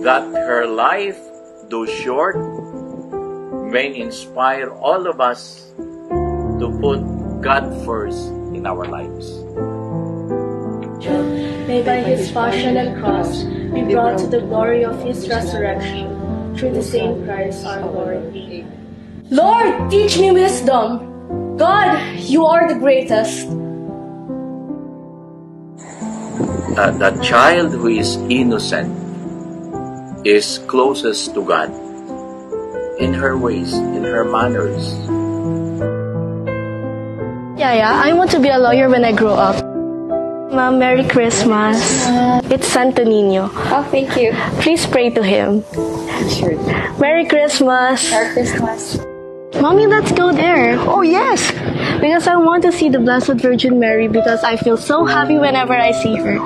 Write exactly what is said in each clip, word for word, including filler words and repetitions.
that her life, though short, may inspire all of us to put God first in our lives. May by His passion and cross be brought to the glory of His resurrection, through the same Christ our Lord. Amen. Lord, teach me wisdom. God, you are the greatest. Uh, the child who is innocent is closest to God in her ways, in her manners. Yeah, yeah, I want to be a lawyer when I grow up. Mom, Merry Christmas. It's Santo Niño. Oh, thank you. Please pray to him. Sure. Merry Christmas. Merry Christmas. Mommy, let's go there. Oh, yes. Because I want to see the Blessed Virgin Mary because I feel so happy whenever I see her.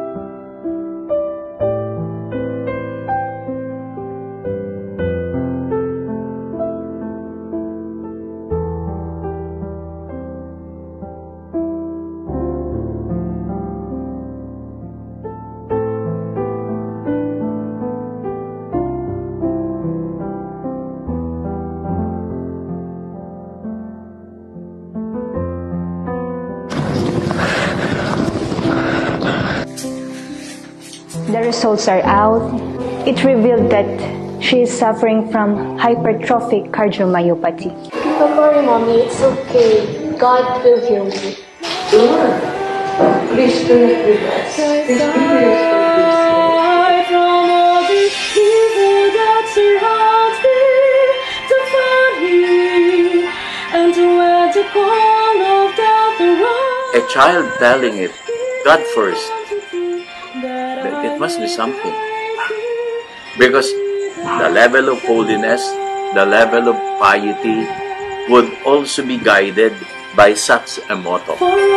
The results are out. It revealed that she is suffering from hypertrophic cardiomyopathy. Don't worry, Mommy. It's okay. God will heal you. Lord, please do not with us. Please be with us. From all the evil that surrounds me, to find me, and to where the call of death arrives. A child telling it, God first, it must be something. Because the level of holiness, the level of piety would also be guided by such a motto.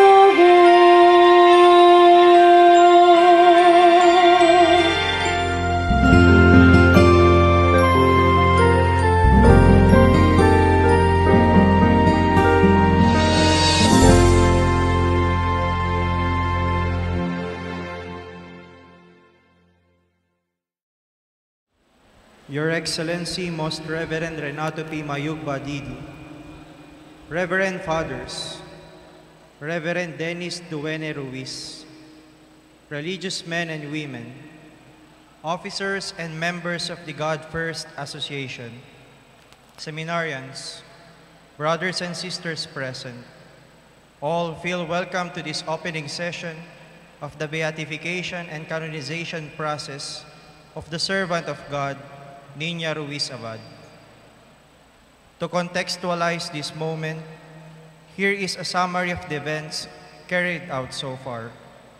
Your Excellency, Most Reverend Renato P. Mayugba Didi, Reverend Fathers, Reverend Dennis Niña Ruiz, religious men and women, officers and members of the God First Association, seminarians, brothers and sisters present, all feel welcome to this opening session of the Beatification and Canonization process of the servant of God, Niña Ruiz Abad. To contextualize this moment, here is a summary of the events carried out so far.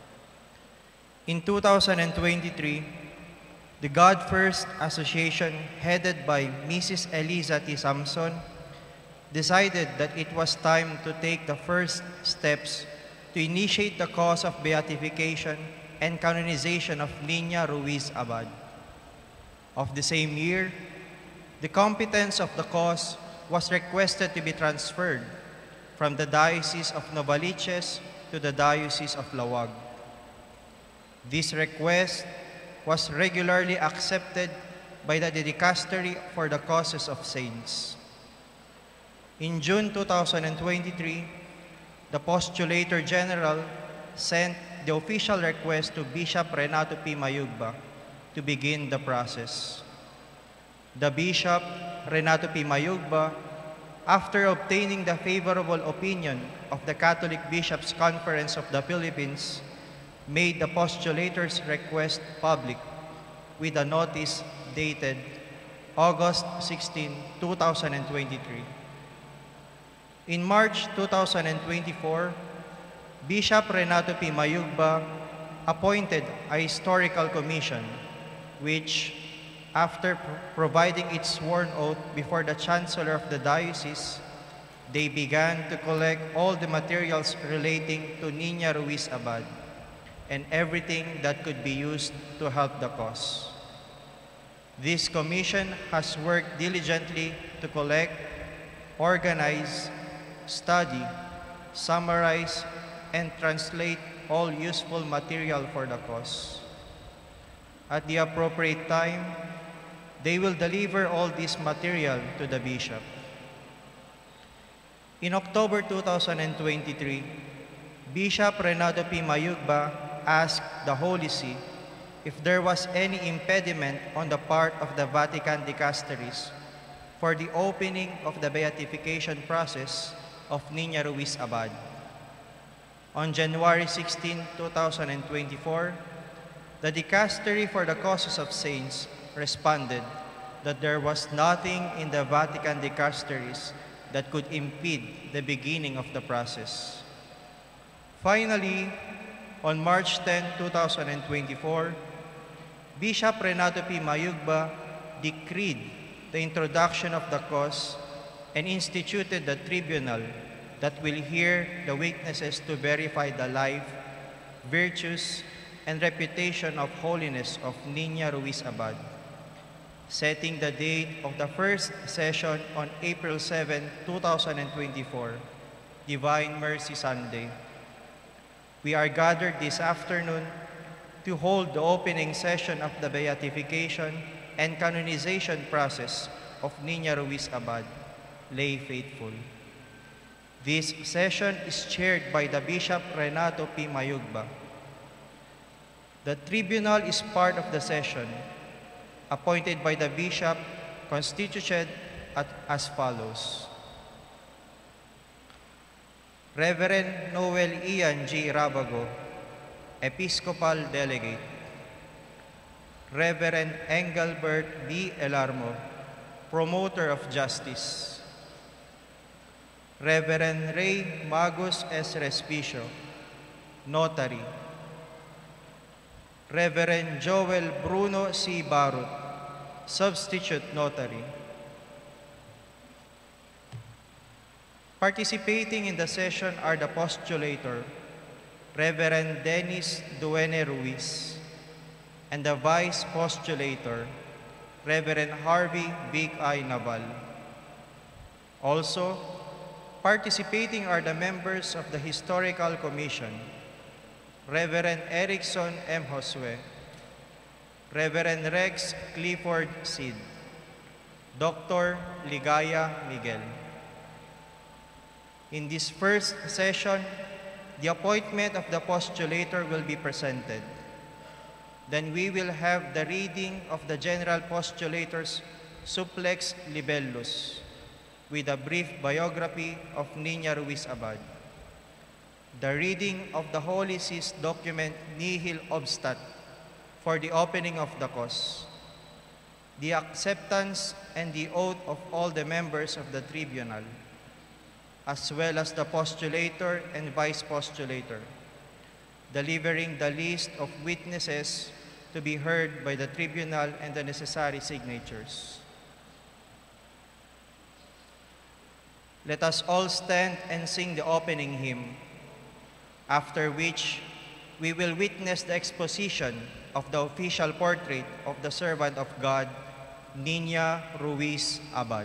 In two thousand twenty-three, the God First Association, headed by Missus Eliza T. Samson, decided that it was time to take the first steps to initiate the cause of beatification and canonization of Niña Ruiz Abad. Of the same year, the competence of the cause was requested to be transferred from the Diocese of Novaliches to the Diocese of Laoag. This request was regularly accepted by the Dicastery for the Causes of Saints. In June two thousand twenty-three, the Postulator General sent the official request to Bishop Renato P. Mayugba to begin the process. The Bishop, Renato P. Mayugba, after obtaining the favorable opinion of the Catholic Bishops' Conference of the Philippines, made the postulator's request public with a notice dated August sixteenth, two thousand twenty-three. In March two thousand twenty-four, Bishop Renato P. Mayugba appointed a historical commission which, after pr providing its sworn oath before the Chancellor of the Diocese, they began to collect all the materials relating to Niña Ruiz Abad and everything that could be used to help the cause. This commission has worked diligently to collect, organize, study, summarize, and translate all useful material for the cause. At the appropriate time, they will deliver all this material to the bishop. In October two thousand twenty-three, Bishop Renato P. Mayugba asked the Holy See if there was any impediment on the part of the Vatican dicasteries for the opening of the beatification process of Niña Ruiz Abad. On January sixteenth, two thousand twenty-four, the Dicastery for the Causes of Saints responded that there was nothing in the Vatican dicasteries that could impede the beginning of the process. Finally, on March tenth, two thousand twenty-four, Bishop Renato P. Mayugba decreed the introduction of the cause and instituted the tribunal that will hear the witnesses to verify the life, virtues, and reputation of holiness of Niña Ruiz Abad, setting the date of the first session on April seventh, two thousand twenty-four, Divine Mercy Sunday. We are gathered this afternoon to hold the opening session of the beatification and canonization process of Niña Ruiz Abad, lay faithful. This session is chaired by the Bishop Renato P. Mayugba. The tribunal is part of the session, appointed by the bishop, constituted at, as follows. Reverend Noel Ian G. Rabago, Episcopal Delegate. Reverend Engelbert B. Elarmo, Promoter of Justice. Reverend Ray Magus S. Respicio, Notary. Reverend Joel Bruno C. Barut, Substitute Notary. Participating in the session are the postulator, Reverend Dennis Duene Ruiz, and the Vice Postulator, Reverend Harvey Big I. Naval. Also, participating are the members of the Historical Commission, Reverend Erickson M. Josue, Reverend Rex Clifford Sid, Doctor Ligaya Miguel. In this first session, the appointment of the postulator will be presented. Then we will have the reading of the General Postulator's Supplex Libellus with a brief biography of Niña Ruiz Abad. The reading of the Holy See's document Nihil Obstat for the opening of the cause. The acceptance and the oath of all the members of the tribunal, as well as the postulator and vice postulator, delivering the list of witnesses to be heard by the tribunal and the necessary signatures. Let us all stand and sing the opening hymn, after which we will witness the exposition of the official portrait of the servant of God, Niña Ruiz Abad.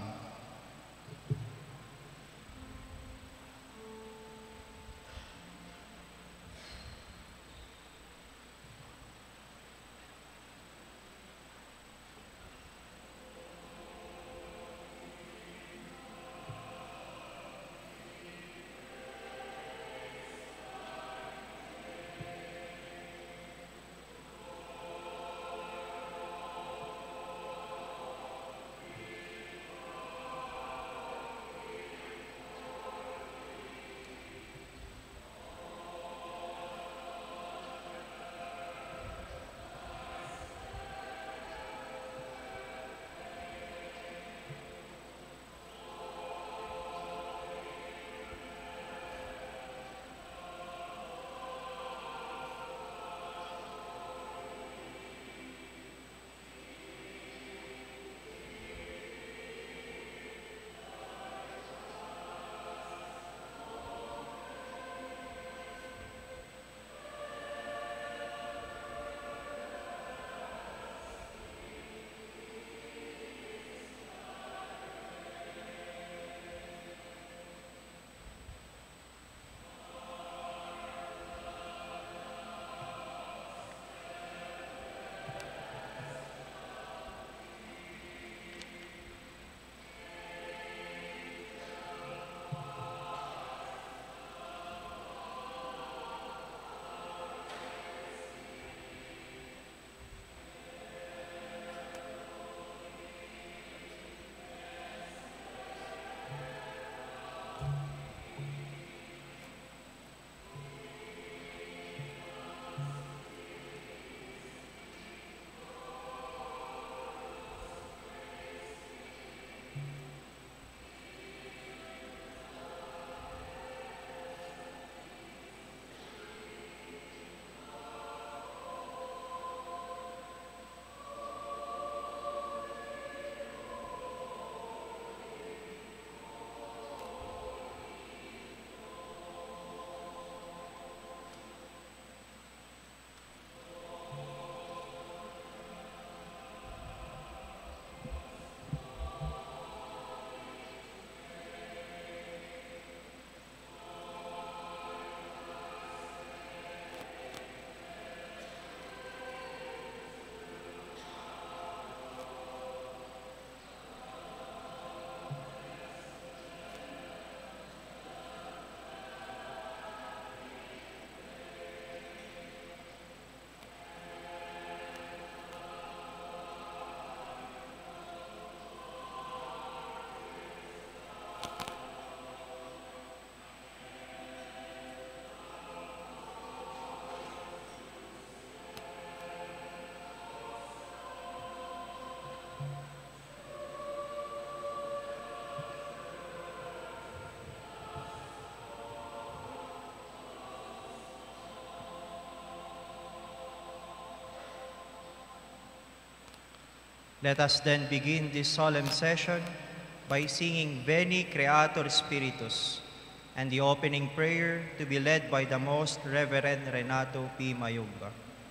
Let us then begin this solemn session by singing Veni Creator Spiritus and the opening prayer to be led by the Most Reverend Renato P. Mayugba.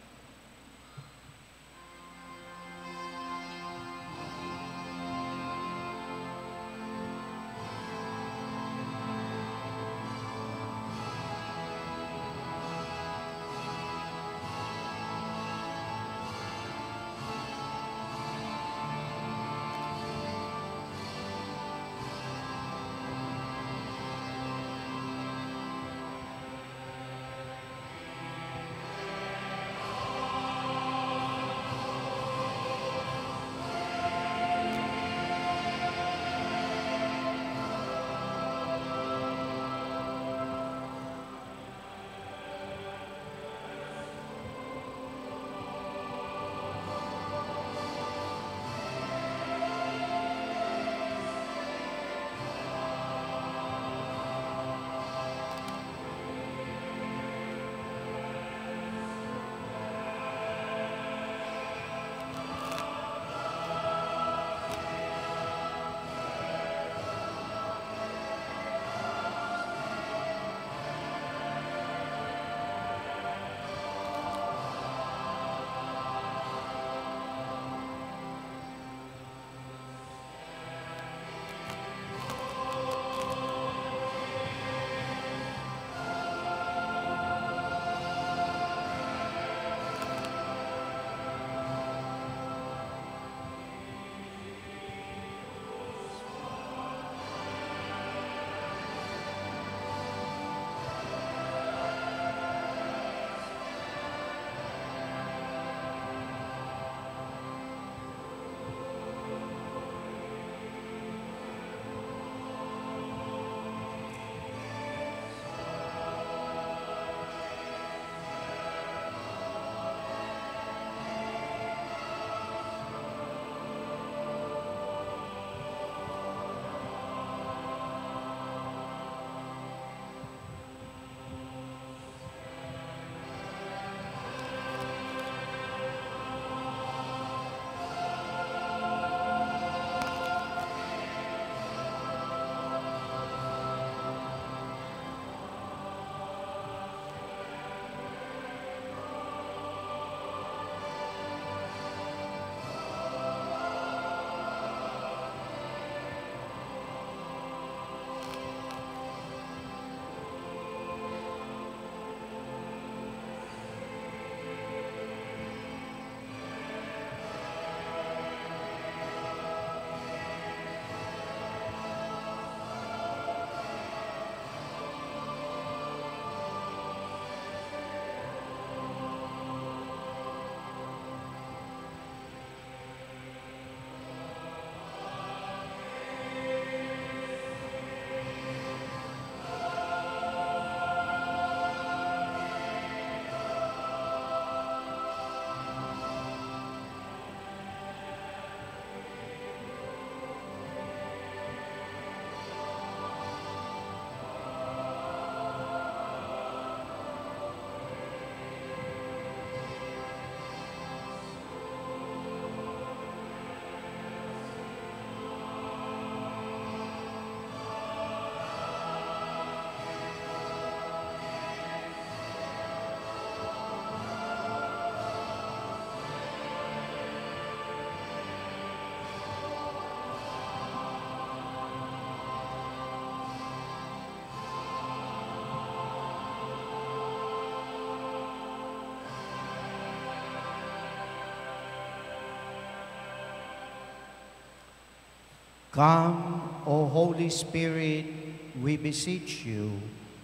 Come, O Holy Spirit, we beseech you,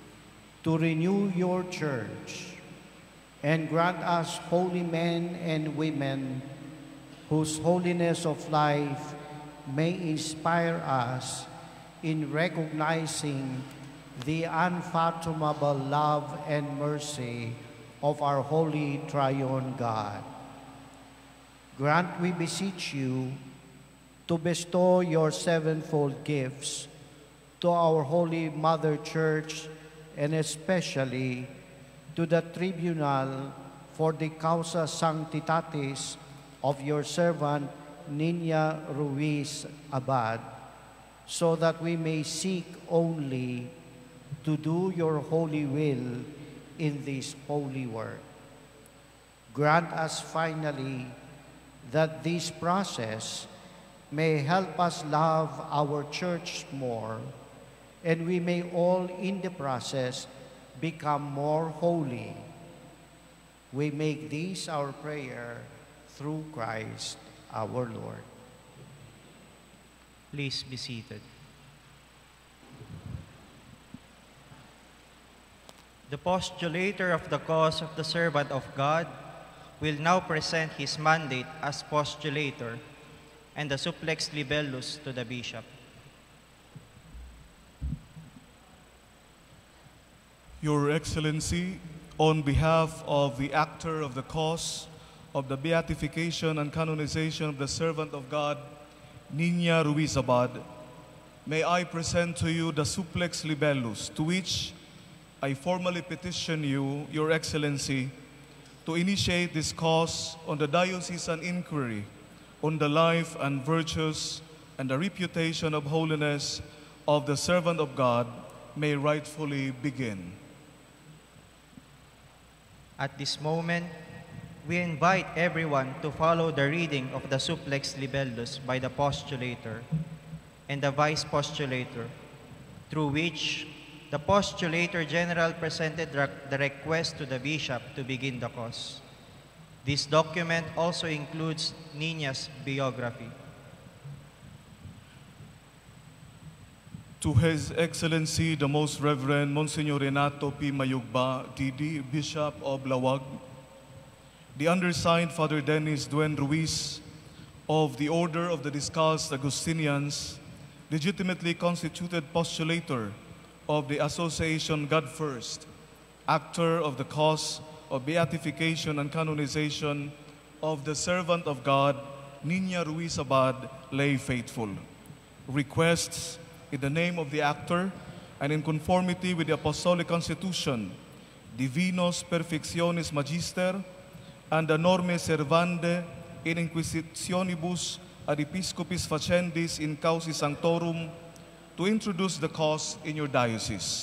to renew your church, and grant us holy men and women whose holiness of life may inspire us in recognizing the unfathomable love and mercy of our holy triune God. Grant, we beseech you, to bestow your sevenfold gifts to our Holy Mother Church, and especially to the Tribunal for the Causa Sanctitatis of your servant Niña Ruiz Abad, so that we may seek only to do your holy will in this holy work. Grant us finally that this process may help us love our church more, and we may all in the process become more holy. We make this our prayer through Christ our Lord. Please be seated. The postulator of the cause of the servant of God will now present his mandate as postulator and the supplex libellus to the bishop. Your Excellency, on behalf of the actor of the cause of the Beatification and Canonization of the servant of God, Niña Ruiz Abad, may I present to you the supplex libellus, to which I formally petition you, Your Excellency, to initiate this cause on the diocesan inquiry on the life and virtues and the reputation of holiness of the servant of God may rightfully begin. At this moment, we invite everyone to follow the reading of the supplex libellus by the postulator and the vice postulator, through which the postulator general presented the request to the bishop to begin the cause. This document also includes Niña's biography. To His Excellency, the Most Reverend Monsignor Renato P. Mayugba, D D, Bishop of Laoag, the undersigned Father Dennis Duen Ruiz of the Order of the Discalced Augustinians, legitimately constituted postulator of the Association God First, actor of the cause of Beatification and Canonization of the servant of God, Niña Ruiz Abad, lay faithful, requests in the name of the actor and in conformity with the Apostolic Constitution, Divinos Perfectionis Magister, and the Norme Servande in Inquisitionibus ad Episcopis Facendis in Causi Sanctorum, to introduce the cause in your diocese.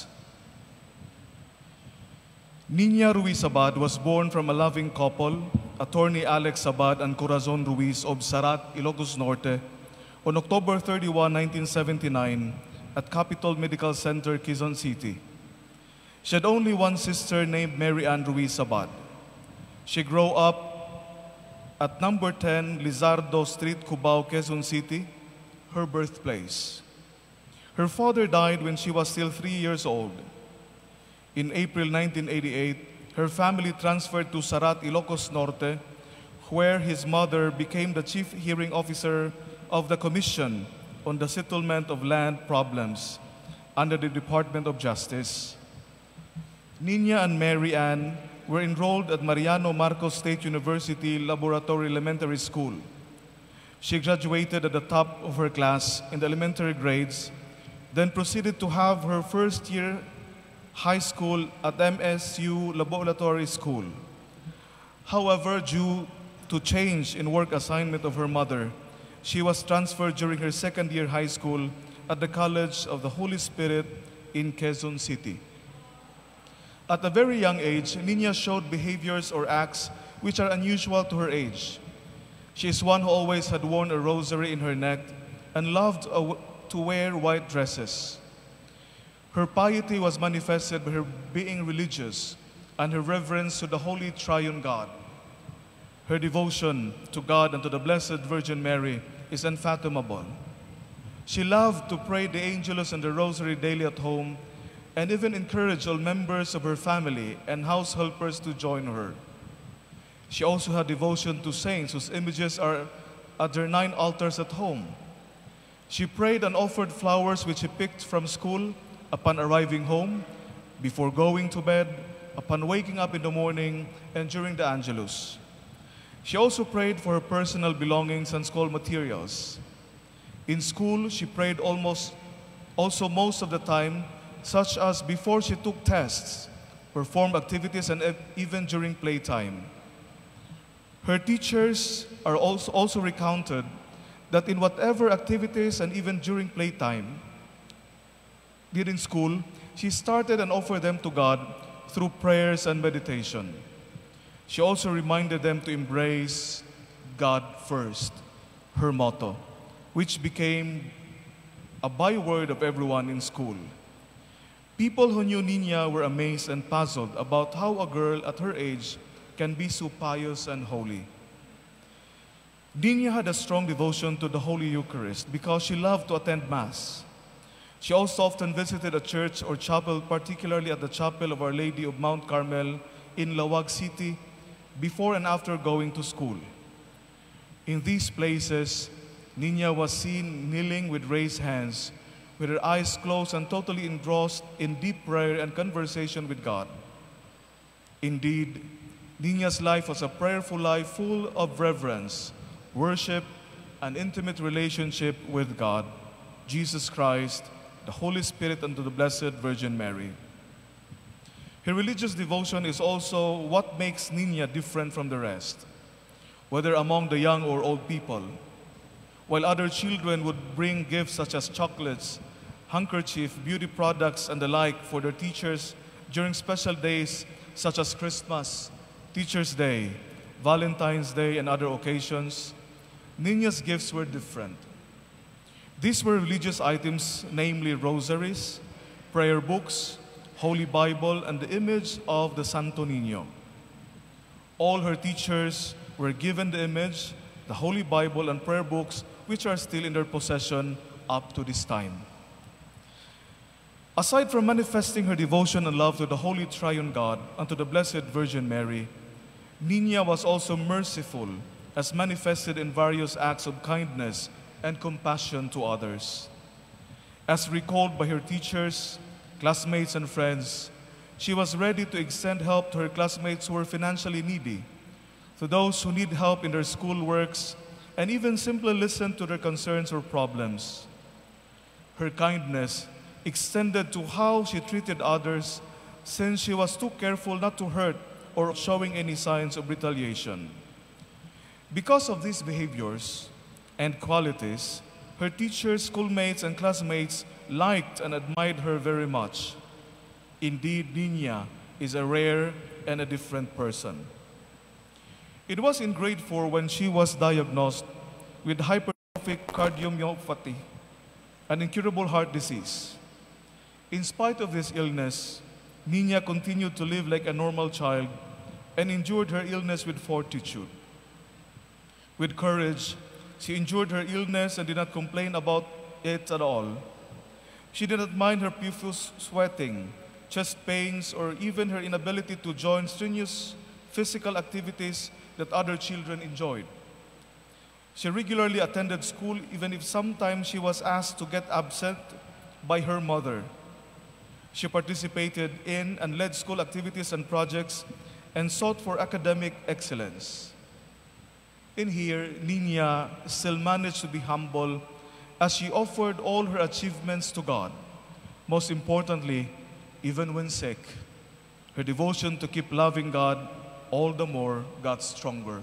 Niña Ruiz Abad was born from a loving couple, Attorney Alex Abad and Corazon Ruiz of Sarat, Ilocos Norte, on October thirty-first, nineteen seventy-nine, at Capitol Medical Center, Quezon City. She had only one sister named Mary Ann Ruiz Abad. She grew up at number ten Lizardo Street, Cubao, Quezon City, her birthplace. Her father died when she was still three years old. In April nineteen eighty-eight, her family transferred to Sarat, Ilocos Norte, where his mother became the chief hearing officer of the Commission on the Settlement of Land Problems under the Department of Justice. Niña and Mary Ann were enrolled at Mariano Marcos State University Laboratory Elementary School. She graduated at the top of her class in the elementary grades, then proceeded to have her first year high school at M S U Laboratory School. However, due to change in work assignment of her mother, she was transferred during her second year high school at the College of the Holy Spirit in Quezon City. At a very young age, Niña showed behaviors or acts which are unusual to her age. She is one who always had worn a rosary in her neck and loved to wear white dresses. Her piety was manifested by her being religious and her reverence to the Holy Triune God. Her devotion to God and to the Blessed Virgin Mary is unfathomable. She loved to pray the Angelus and the Rosary daily at home, and even encouraged all members of her family and house helpers to join her. She also had devotion to saints whose images are at their nine altars at home. She prayed and offered flowers which she picked from school upon arriving home, before going to bed, upon waking up in the morning, and during the Angelus. She also prayed for her personal belongings and school materials. In school, she prayed almost also most of the time, such as before she took tests, performed activities, and even during playtime. Her teachers are also, also recounted that in whatever activities and even during playtime, during school, she started and offered them to God through prayers and meditation. She also reminded them to embrace God first, her motto, which became a byword of everyone in school. People who knew Niña were amazed and puzzled about how a girl at her age can be so pious and holy. Niña had a strong devotion to the Holy Eucharist because she loved to attend Mass. She also often visited a church or chapel, particularly at the chapel of Our Lady of Mount Carmel in Laoag City, before and after going to school. In these places, Niña was seen kneeling with raised hands, with her eyes closed and totally engrossed in deep prayer and conversation with God. Indeed, Niña's life was a prayerful life full of reverence, worship, and intimate relationship with God, Jesus Christ, the Holy Spirit, and to the Blessed Virgin Mary. Her religious devotion is also what makes Niña different from the rest, whether among the young or old people. While other children would bring gifts such as chocolates, handkerchief, beauty products, and the like for their teachers during special days such as Christmas, Teacher's Day, Valentine's Day, and other occasions, Niña's gifts were different. These were religious items, namely rosaries, prayer books, Holy Bible, and the image of the Santo Niño. All her teachers were given the image, the Holy Bible, and prayer books, which are still in their possession up to this time. Aside from manifesting her devotion and love to the Holy Triune God and to the Blessed Virgin Mary, Niña was also merciful, as manifested in various acts of kindness and compassion to others. As recalled by her teachers, classmates, and friends, she was ready to extend help to her classmates who were financially needy, to those who need help in their school works, and even simply listen to their concerns or problems. Her kindness extended to how she treated others, since she was too careful not to hurt or showing any signs of retaliation. Because of these behaviors and qualities, her teachers, schoolmates, and classmates liked and admired her very much. Indeed, Niña is a rare and a different person. It was in grade four when she was diagnosed with hypertrophic cardiomyopathy, an incurable heart disease. In spite of this illness, Niña continued to live like a normal child and endured her illness with fortitude. With courage, she endured her illness and did not complain about it at all. She did not mind her pupils sweating, chest pains, or even her inability to join strenuous physical activities that other children enjoyed. She regularly attended school, even if sometimes she was asked to get absent by her mother. She participated in and led school activities and projects and sought for academic excellence. In here, Niña still managed to be humble as she offered all her achievements to God. Most importantly, even when sick, her devotion to keep loving God all the more got stronger.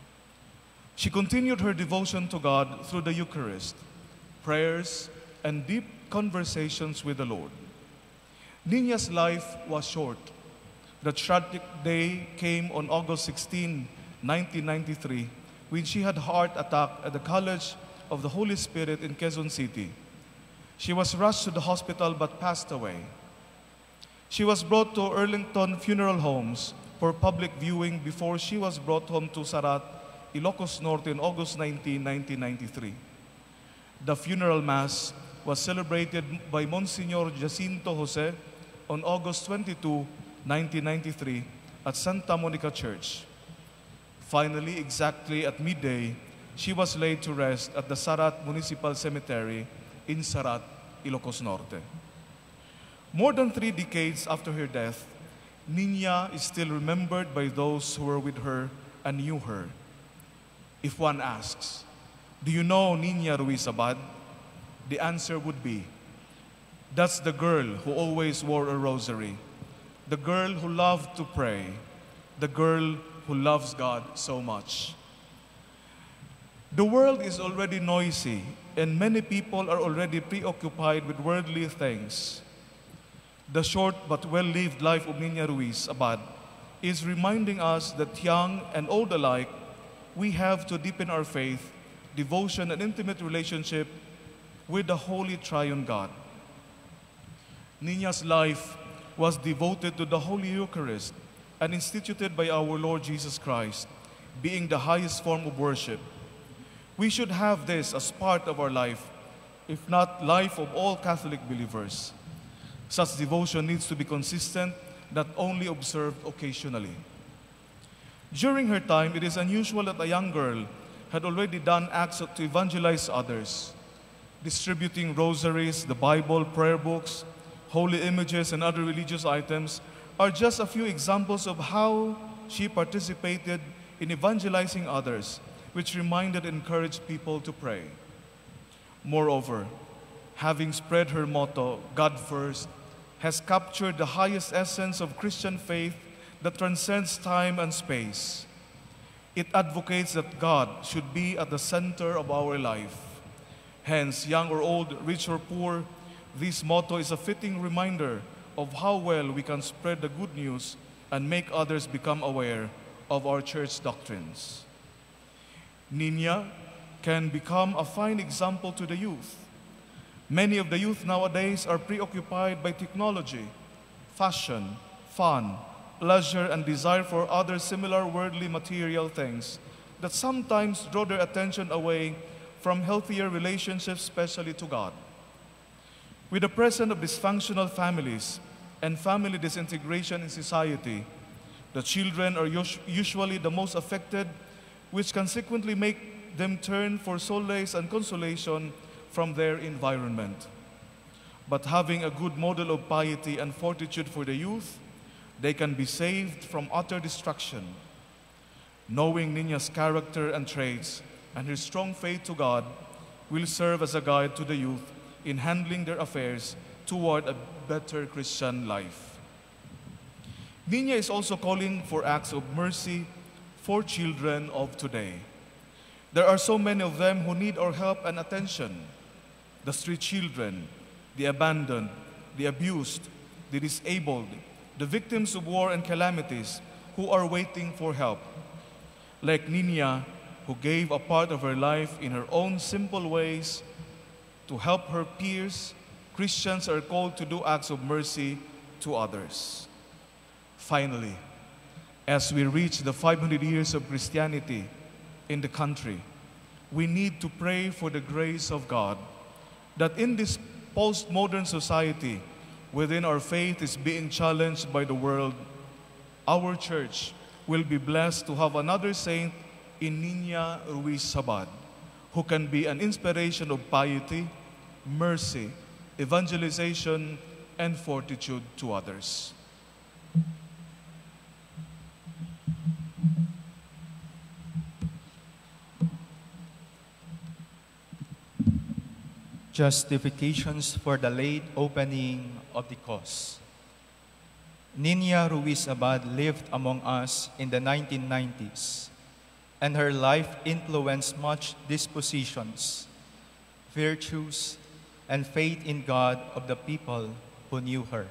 She continued her devotion to God through the Eucharist, prayers, and deep conversations with the Lord. Niña's life was short. The tragic day came on August sixteenth, nineteen ninety-three, when she had a heart attack at the College of the Holy Spirit in Quezon City. She was rushed to the hospital but passed away. She was brought to Arlington Funeral Homes for public viewing before she was brought home to Sarat, Ilocos Norte on August nineteenth, nineteen ninety-three. The funeral mass was celebrated by Monsignor Jacinto Jose on August twenty-second, nineteen ninety-three at Santa Monica Church. Finally, exactly at midday, she was laid to rest at the Sarat Municipal Cemetery in Sarat, Ilocos Norte. More than three decades after her death, Niña is still remembered by those who were with her and knew her. If one asks, do you know Niña Ruiz Abad? The answer would be, that's the girl who always wore a rosary, the girl who loved to pray, the girl who loves God so much. The world is already noisy, and many people are already preoccupied with worldly things. The short but well-lived life of Niña Ruiz Abad is reminding us that young and old alike, we have to deepen our faith, devotion, and intimate relationship with the Holy Triune God. Niña's life was devoted to the Holy Eucharist and instituted by our Lord Jesus Christ, being the highest form of worship. We should have this as part of our life, if not life of all Catholic believers. Such devotion needs to be consistent, not only observed occasionally. During her time, it is unusual that a young girl had already done acts to evangelize others, distributing rosaries, the Bible, prayer books, holy images, and other religious items are just a few examples of how she participated in evangelizing others, which reminded and encouraged people to pray. Moreover, having spread her motto, God First, has captured the highest essence of Christian faith that transcends time and space. It advocates that God should be at the center of our life. Hence, young or old, rich or poor, this motto is a fitting reminder of how well we can spread the good news and make others become aware of our church doctrines. Niña can become a fine example to the youth. Many of the youth nowadays are preoccupied by technology, fashion, fun, pleasure, and desire for other similar worldly material things that sometimes draw their attention away from healthier relationships, especially to God. With the presence of dysfunctional families and family disintegration in society, the children are us- usually the most affected, which consequently make them turn for solace and consolation from their environment. But having a good model of piety and fortitude for the youth, they can be saved from utter destruction. Knowing Niña's character and traits and her strong faith to God will serve as a guide to the youth in handling their affairs toward a better Christian life. Niña is also calling for acts of mercy for children of today. There are so many of them who need our help and attention. The street children, the abandoned, the abused, the disabled, the victims of war and calamities who are waiting for help. Like Niña, who gave a part of her life in her own simple ways to help her peers, Christians are called to do acts of mercy to others. Finally, as we reach the five hundred years of Christianity in the country, we need to pray for the grace of God that in this postmodern society, within our faith is being challenged by the world, our church will be blessed to have another saint in Niña Ruiz Abad, who can be an inspiration of piety, mercy, evangelization, and fortitude to others. Justifications for the late opening of the cause. Niña Ruiz Abad lived among us in the nineteen nineties, and her life influenced much dispositions, virtues, and faith in God of the people who knew her.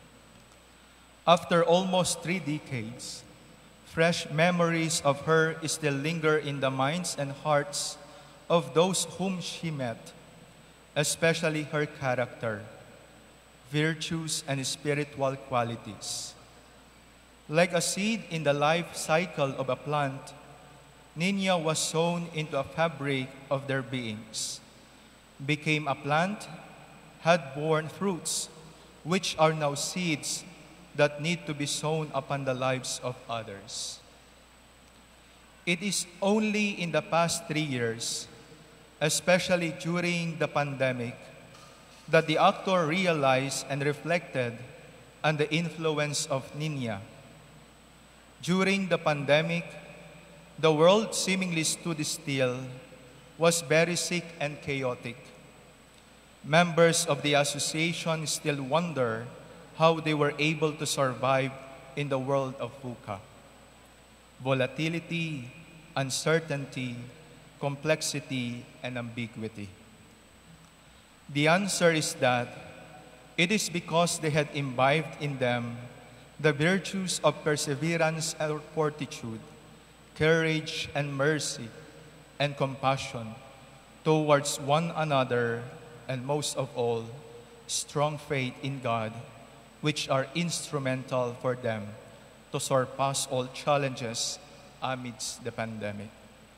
After almost three decades, fresh memories of her still linger in the minds and hearts of those whom she met, especially her character, virtues, and spiritual qualities. Like a seed in the life cycle of a plant, Niña was sown into a fabric of their beings, became a plant, had borne fruits, which are now seeds that need to be sown upon the lives of others. It is only in the past three years, especially during the pandemic, that the actor realized and reflected on the influence of Niña. During the pandemic, the world seemingly stood still, was very sick and chaotic. Members of the association still wonder how they were able to survive in the world of VUCA. Volatility, uncertainty, complexity, and ambiguity? The answer is that it is because they had imbibed in them the virtues of perseverance and fortitude, courage and mercy, and compassion towards one another, and most of all, strong faith in God, which are instrumental for them to surpass all challenges amidst the pandemic.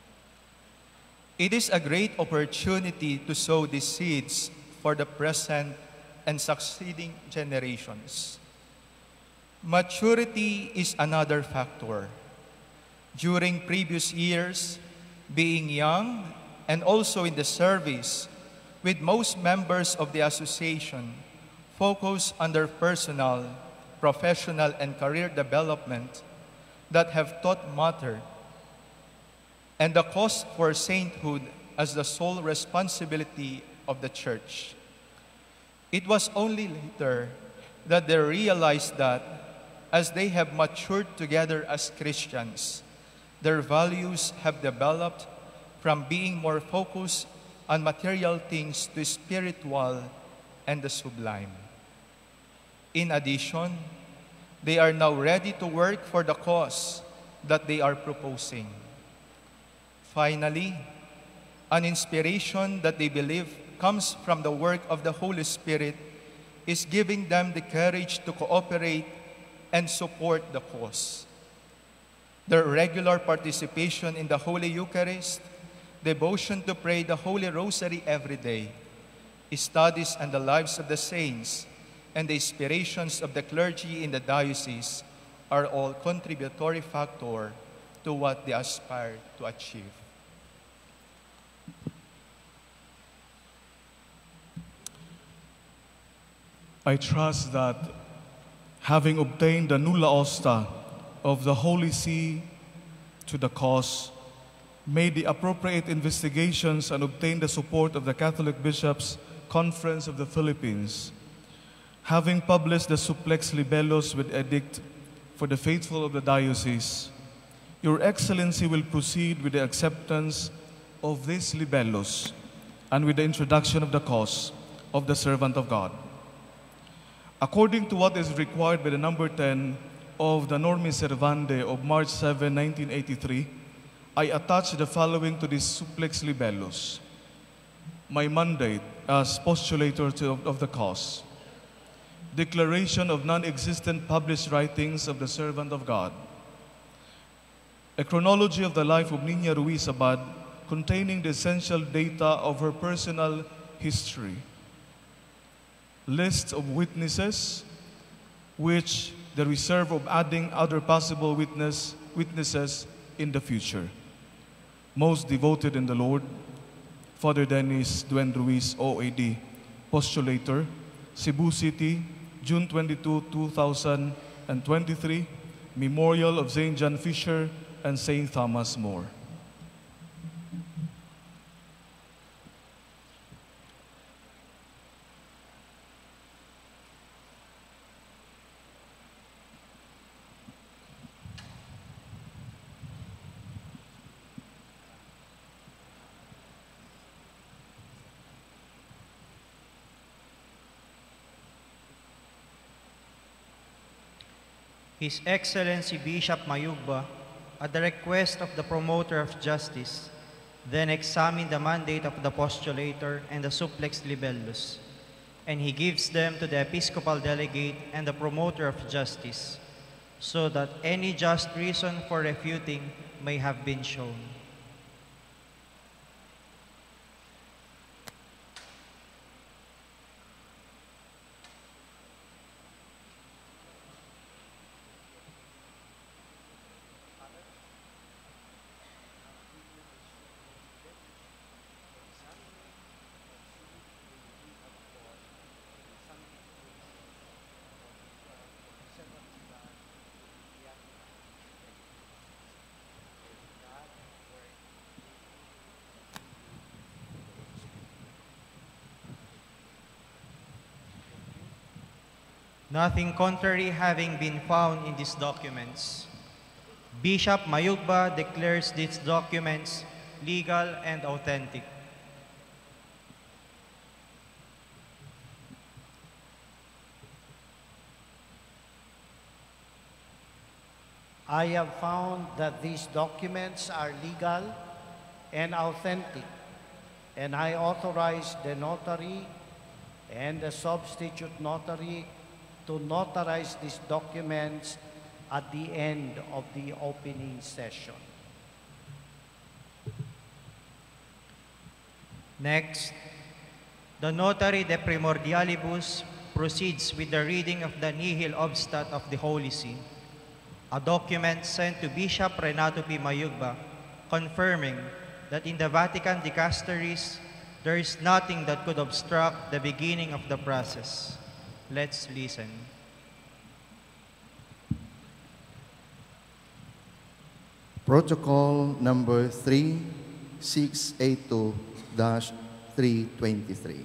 It is a great opportunity to sow these seeds for the present and succeeding generations. Maturity is another factor. During previous years, being young and also in the service, with most members of the association focus on their personal, professional, and career development that have taught matter, and the cause for sainthood as the sole responsibility of the Church. It was only later that they realized that as they have matured together as Christians, their values have developed from being more focused on material things to spiritual and the sublime. In addition, they are now ready to work for the cause that they are proposing. Finally, an inspiration that they believe comes from the work of the Holy Spirit is giving them the courage to cooperate and support the cause. Their regular participation in the Holy Eucharist, devotion to pray the Holy Rosary every day, studies on the lives of the saints, and the inspirations of the clergy in the diocese are all contributory factors to what they aspire to achieve. I trust that having obtained the nulla osta of the Holy See to the cause, made the appropriate investigations and obtained the support of the Catholic Bishops' Conference of the Philippines, having published the supplex libellos with edict for the faithful of the diocese, Your Excellency will proceed with the acceptance of these libellos and with the introduction of the cause of the servant of God. According to what is required by the number ten of the Normi Servande of March seventh, nineteen eighty-three, I attach the following to this supplex libellos. My mandate as postulator to, of the cause. Declaration of non-existent published writings of the servant of God. A chronology of the life of Niña Ruiz Abad containing the essential data of her personal history. List of witnesses, which the reserve of adding other possible witness, witnesses in the future. Most devoted in the Lord, Father Dennis Duen Ruiz, O A D, postulator, Cebu City, June twenty-second, two thousand twenty-three, Memorial of Saint John Fisher and Saint Thomas More. His Excellency Bishop Mayugba, at the request of the promoter of justice, then examined the mandate of the postulator and the supplex libellus, and he gives them to the episcopal delegate and the promoter of justice, so that any just reason for refuting may have been shown. Nothing contrary having been found in these documents, Bishop Mayugba declares these documents legal, and authentic. I have found that these documents are legal and authentic, and I authorize the notary and the substitute notary to notarize these documents at the end of the opening session. Next, the Notary de Primordialibus proceeds with the reading of the Nihil Obstat of the Holy See, a document sent to Bishop Renato P. Mayugba confirming that in the Vatican dicasteries, there is nothing that could obstruct the beginning of the process. Let's listen. Protocol number three six eight two dash three twenty-three.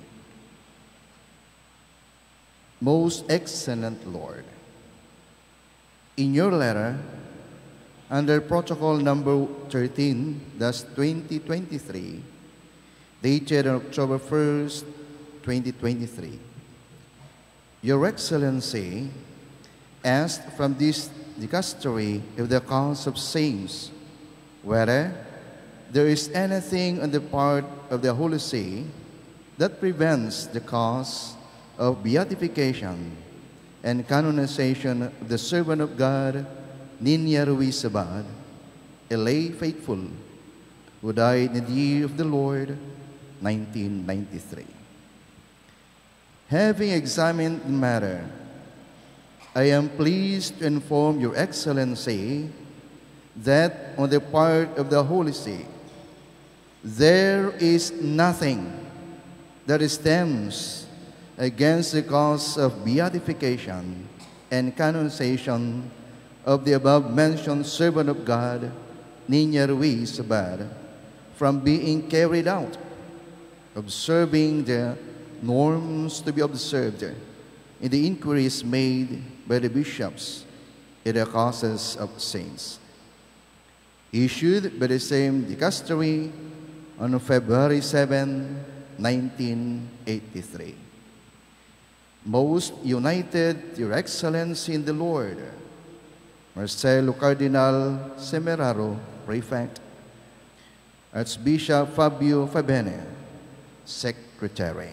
Most excellent Lord, in your letter, under protocol number thirteen dash twenty twenty-three, dated on October first, twenty twenty-three, Your Excellency asked from this dicastery of the cause of saints whether there is anything on the part of the Holy See that prevents the cause of beatification and canonization of the servant of God, Niña Ruiz Abad, a lay faithful, who died in the year of the Lord, nineteen ninety-three. Having examined the matter, I am pleased to inform Your Excellency that on the part of the Holy See, there is nothing that stems against the cause of beatification and canonization of the above-mentioned servant of God, Niña Ruiz Abad, from being carried out, observing the norms to be observed in the inquiries made by the bishops in the causes of saints, issued by the same dicastery on February seventh, nineteen eighty-three. Most united Your Excellency in the Lord, Marcelo Cardinal Semeraro, Prefect, Archbishop Fabio Fabene, Secretary.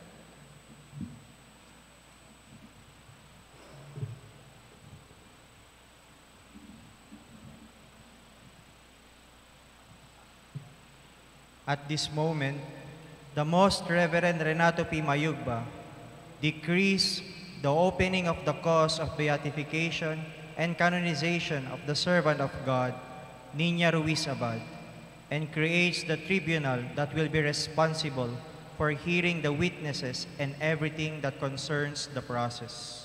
At this moment, the Most Reverend Renato P. Mayugba decrees the opening of the cause of beatification and canonization of the servant of God, Niña Ruiz Abad, and creates the tribunal that will be responsible for hearing the witnesses and everything that concerns the process.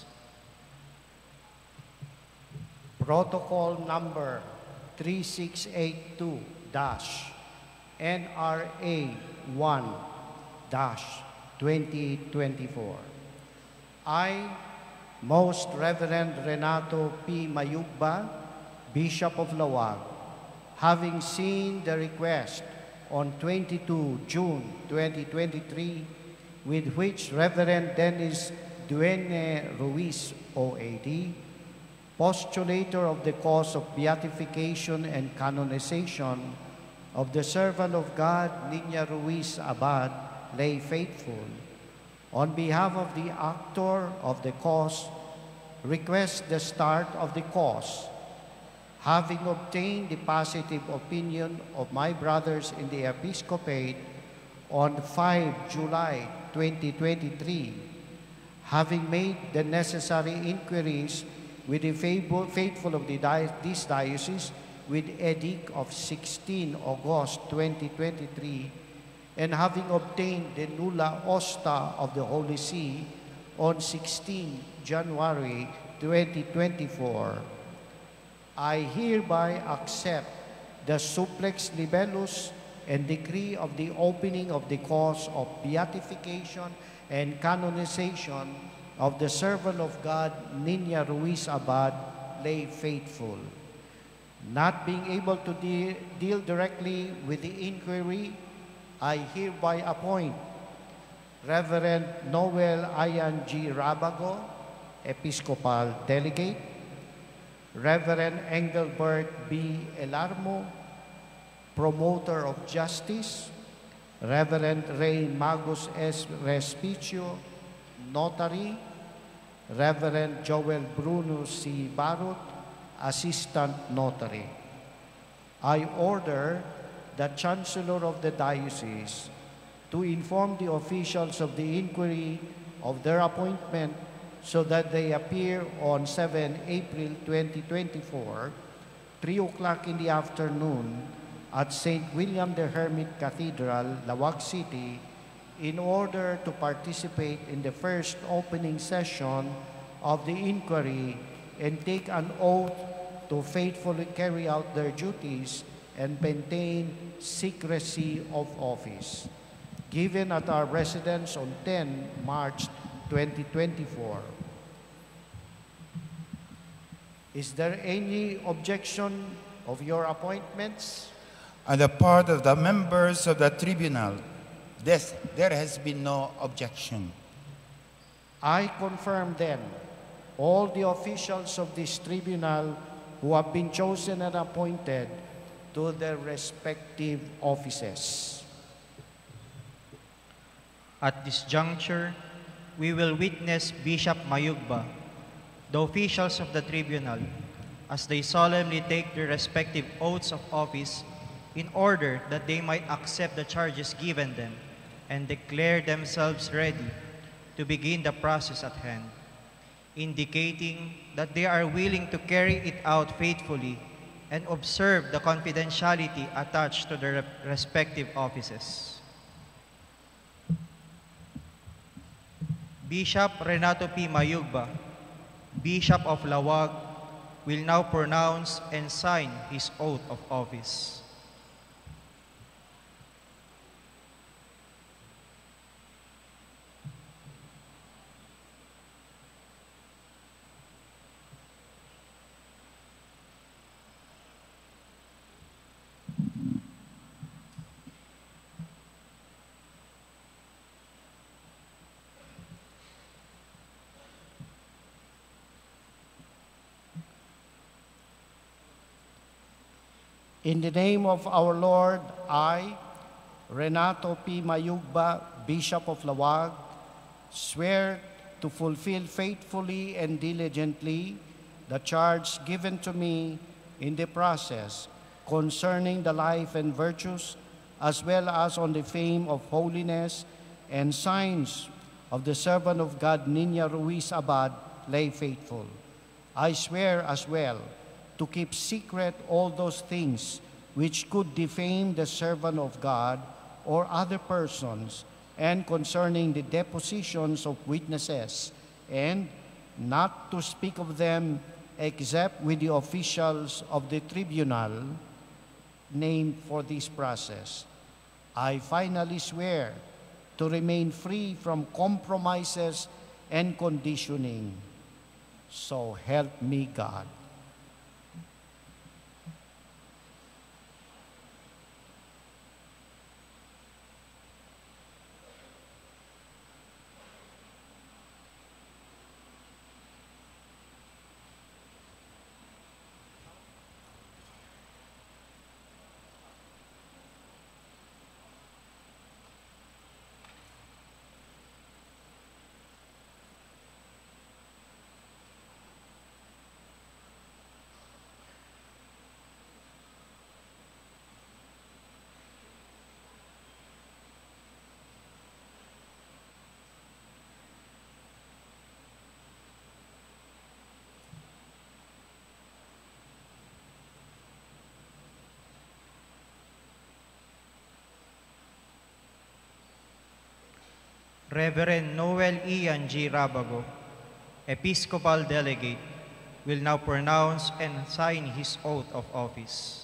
Protocol number three six eight two dash N R A one dash twenty twenty-four. I, Most Reverend Renato P. Mayugba, Bishop of Laoag, having seen the request on twenty-second June twenty twenty-three, with which Reverend Dennis Duene Ruiz, O A D, postulator of the cause of beatification and canonization of the servant of God, Niña Ruiz Abad, lay faithful, on behalf of the actor of the cause, request the start of the cause, having obtained the positive opinion of my brothers in the episcopate on the fifth of July twenty twenty-three, having made the necessary inquiries with the faithful of the di this diocese with edict of sixteenth of August twenty twenty-three, and having obtained the nulla osta of the Holy See on sixteenth of January twenty twenty-four, I hereby accept the supplex libellus and decree of the opening of the cause of beatification and canonization of the servant of God, Niña Ruiz Abad, lay faithful. Not being able to de deal directly with the inquiry, I hereby appoint Reverend Noel Ian G. Rabago, Episcopal Delegate, Reverend Engelbert B. Elarmo, Promoter of Justice, Reverend Ray Magus S. Respicio, Notary, Reverend Joel Bruno C. Barut, Assistant Notary. I order the Chancellor of the Diocese to inform the officials of the inquiry of their appointment so that they appear on the seventh of April twenty twenty-four, three o'clock in the afternoon at Saint William the Hermit Cathedral, Laoag City, in order to participate in the first opening session of the inquiry and take an oath to faithfully carry out their duties and maintain secrecy of office. Given at our residence on the tenth of March twenty twenty-four. Is there any objection of your appointments? On the part of the members of the tribunal, this, there has been no objection. I confirm then all the officials of this tribunal who have been chosen and appointed to their respective offices. At this juncture, we will witness Bishop Mayugba, the officials of the tribunal, as they solemnly take their respective oaths of office in order that they might accept the charges given them and declare themselves ready to begin the process at hand, indicating that they are willing to carry it out faithfully and observe the confidentiality attached to their respective offices. Bishop Renato P. Mayugba, Bishop of Laoag, will now pronounce and sign his oath of office. In the name of our Lord, I, Renato P. Mayugba, Bishop of Laoag, swear to fulfill faithfully and diligently the charge given to me in the process concerning the life and virtues, as well as on the fame of holiness and signs of the servant of God, Niña Ruiz Abad, lay faithful. I swear as well to keep secret all those things which could defame the servant of God or other persons, and concerning the depositions of witnesses, and not to speak of them except with the officials of the tribunal named for this process. I finally swear to remain free from compromises and conditioning. So help me God. Reverend Noel Ian G. Rabago, Episcopal Delegate, will now pronounce and sign his oath of office.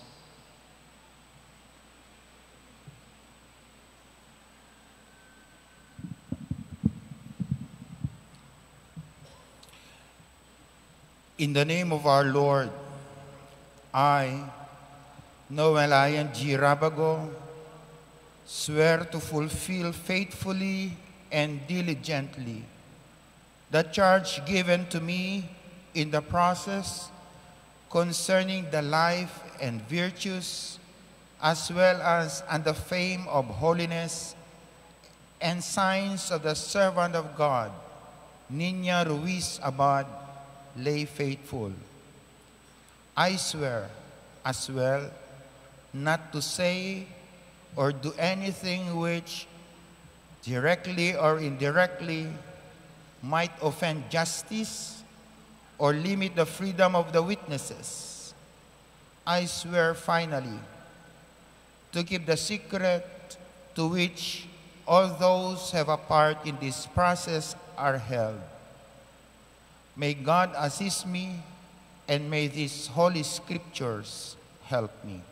In the name of our Lord, I, Noelayan G. Rabago, swear to fulfill faithfully and diligently the charge given to me in the process concerning the life and virtues, as well as and the fame of holiness and signs of the servant of God, Niña Ruiz Abad, lay faithful. I swear as well not to say or do anything which, directly or indirectly, might offend justice or limit the freedom of the witnesses. I swear finally to keep the secret to which all those who have a part in this process are held. May God assist me, and may these holy scriptures help me.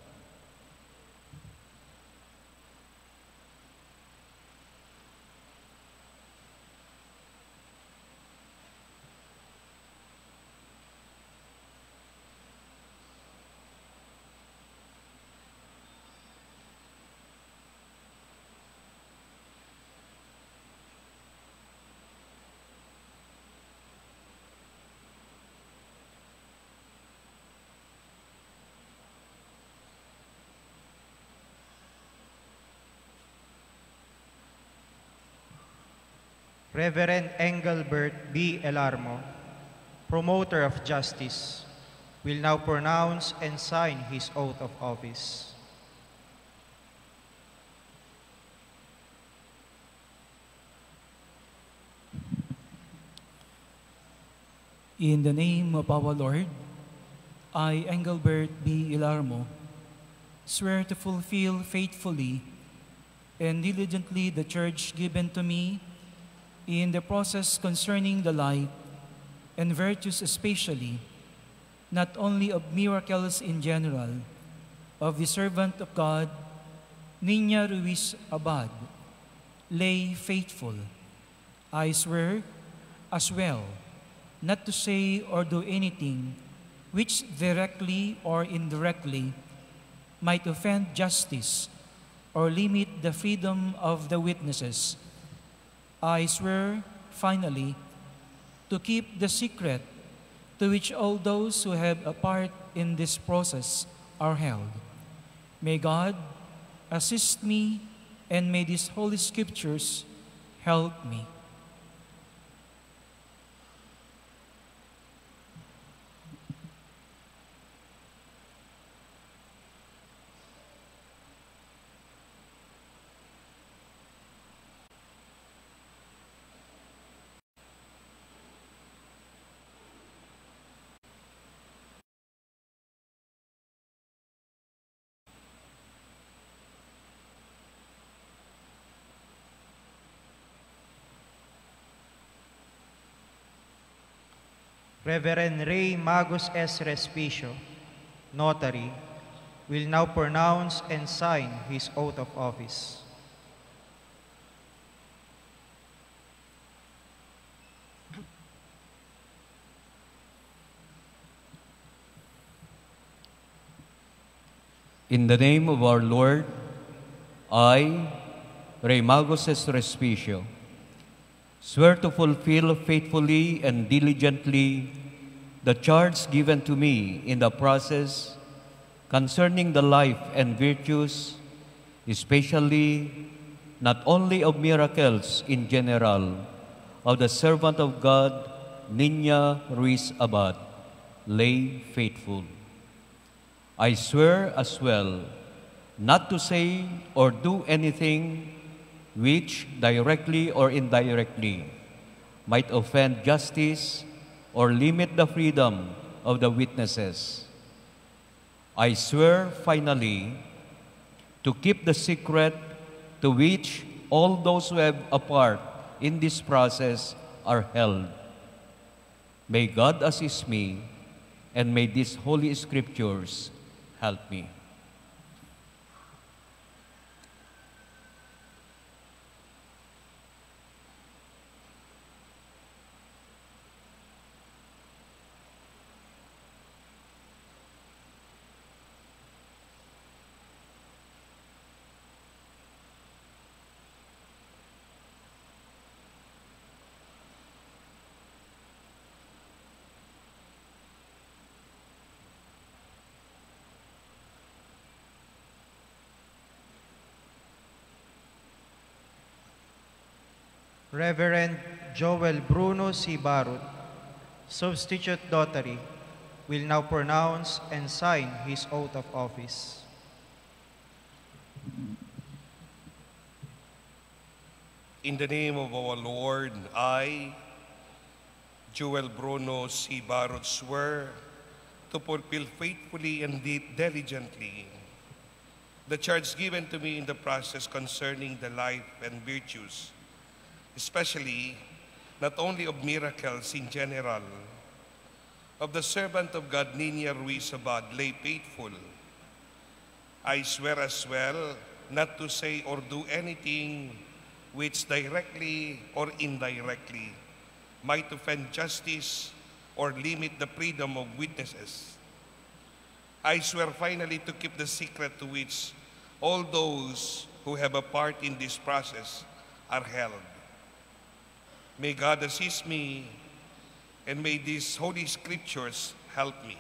Reverend Engelbert B. Elarmo, promoter of justice, will now pronounce and sign his oath of office. In the name of our Lord, I, Engelbert B. Elarmo, swear to fulfill faithfully and diligently the charge given to me in the process concerning the life and virtues especially, not only of miracles in general, of the servant of God, Niña Ruiz Abad, lay faithful. I swear as well not to say or do anything which directly or indirectly might offend justice or limit the freedom of the witnesses. I swear, finally, to keep the secret to which all those who have a part in this process are held. May God assist me, and may these holy scriptures help me. Reverend Ray Magos S. Respicio, notary, will now pronounce and sign his oath of office. In the name of our Lord, I, Ray Magos S. Respicio, swear to fulfill faithfully and diligently the charge given to me in the process concerning the life and virtues, especially not only of miracles in general, of the servant of God, Niña Ruiz Abad, lay faithful. I swear as well not to say or do anything which, directly or indirectly, might offend justice or limit the freedom of the witnesses. I swear, finally, to keep the secret to which all those who have a part in this process are held. May God assist me, and may these holy scriptures help me. Reverend Joel Bruno C. Barut, Substitute Notary, will now pronounce and sign his oath of office. In the name of our Lord, I, Joel Bruno C. Barut, swear to fulfill faithfully and diligently the charge given to me in the process concerning the life and virtues, especially not only of miracles in general, of the servant of God, Niña Ruiz, lay faithful. I swear as well not to say or do anything which directly or indirectly might offend justice or limit the freedom of witnesses. I swear finally to keep the secret to which all those who have a part in this process are held. May God assist me, and may these holy scriptures help me.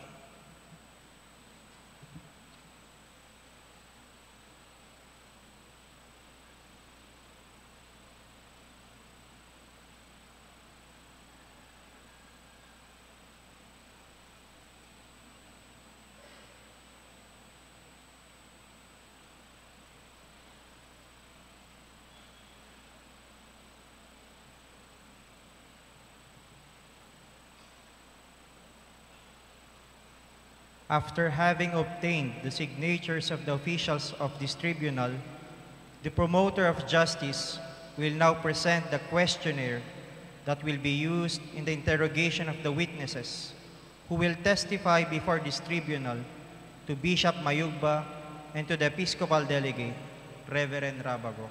After having obtained the signatures of the officials of this tribunal, the promoter of justice will now present the questionnaire that will be used in the interrogation of the witnesses who will testify before this tribunal to Bishop Mayugba and to the Episcopal Delegate, Reverend Rabago.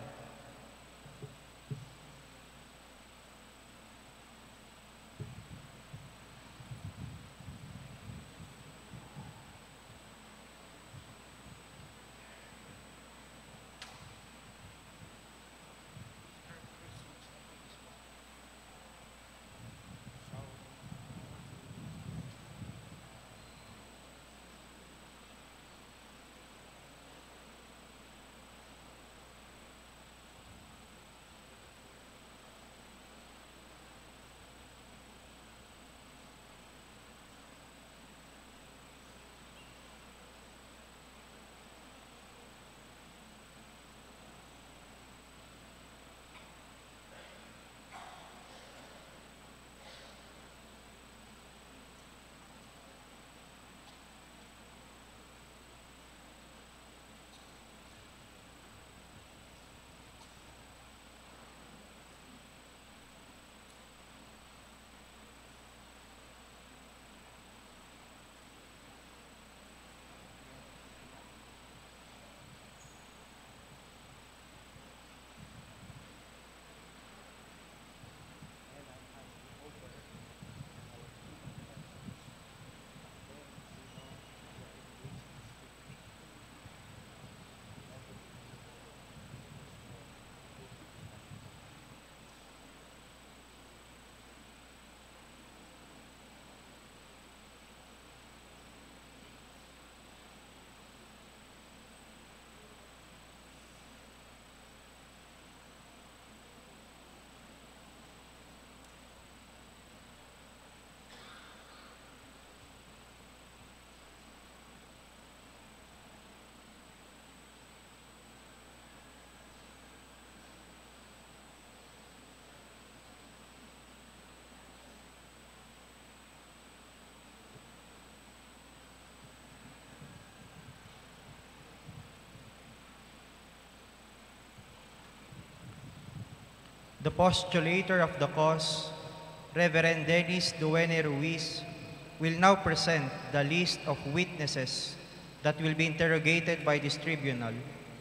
The postulator of the cause, Reverend Dennis Duene Ruiz, will now present the list of witnesses that will be interrogated by this tribunal.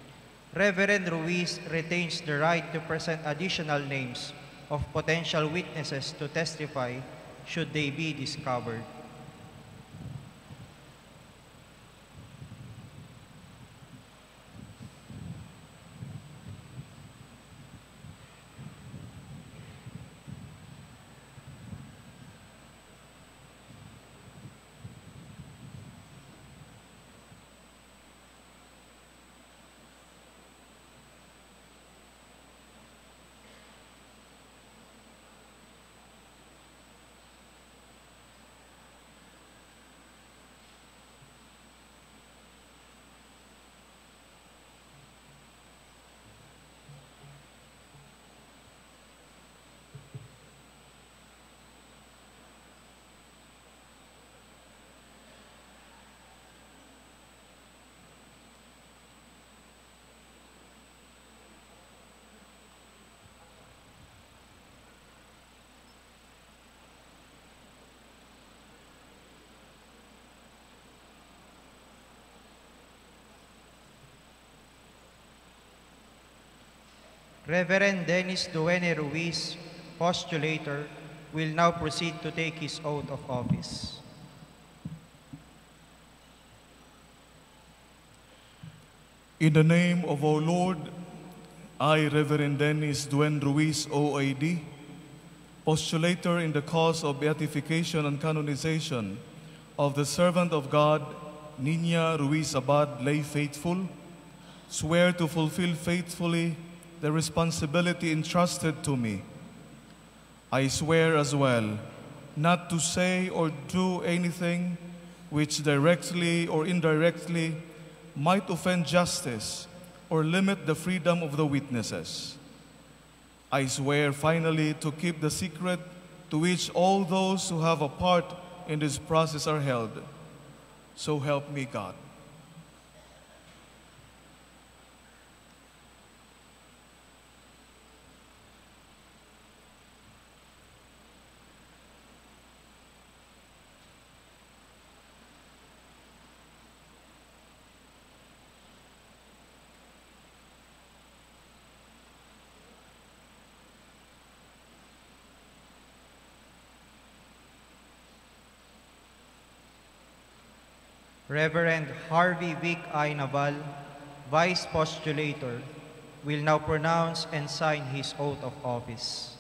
Reverend Ruiz retains the right to present additional names of potential witnesses to testify should they be discovered. Reverend Dennis Duene Ruiz, postulator, will now proceed to take his oath of office. In the name of our Lord, I, Reverend Dennis Duene Ruiz, O A D, postulator in the cause of beatification and canonization of the servant of God, Niña Ruiz Abad, lay faithful, swear to fulfill faithfully the responsibility entrusted to me. I swear as well not to say or do anything which directly or indirectly might offend justice or limit the freedom of the witnesses. I swear finally to keep the secret to which all those who have a part in this process are held. So help me God. Reverend Harvey Vic I. Naval, Vice Postulator, will now pronounce and sign his oath of office.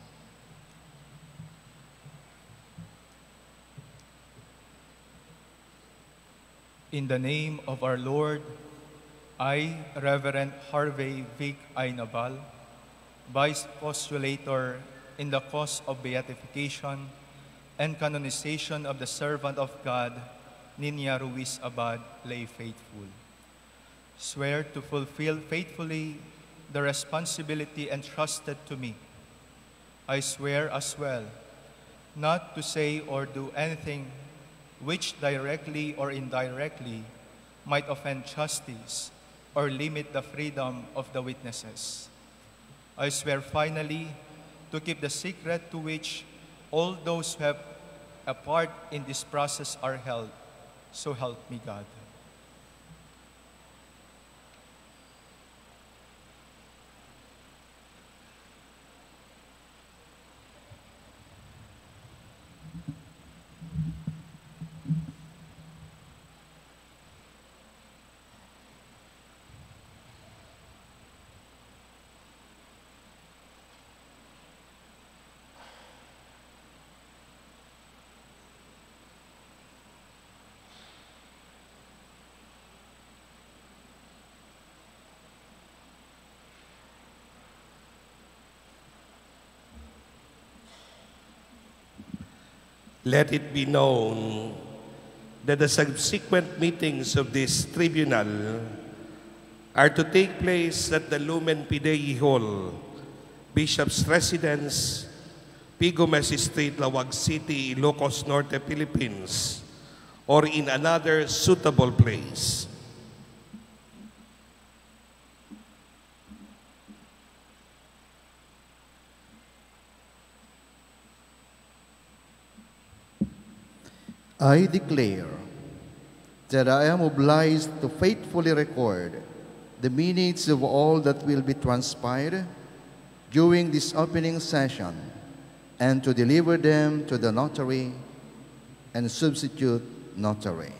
In the name of our Lord, I, Reverend Harvey Vic I. Naval, Vice Postulator in the cause of beatification and canonization of the servant of God, Niña Ruiz Abad, lay faithful, swear to fulfill faithfully the responsibility entrusted to me. I swear as well not to say or do anything which directly or indirectly might offend justice or limit the freedom of the witnesses. I swear finally to keep the secret to which all those who have a part in this process are held. So help me God. Let it be known that the subsequent meetings of this tribunal are to take place at the Lumen Fidei Hall, Bishop's Residence, Pigomesi Street, Laoag City, Ilocos, Norte, Philippines, or in another suitable place. I declare that I am obliged to faithfully record the minutes of all that will be transpired during this opening session and to deliver them to the notary and substitute notary.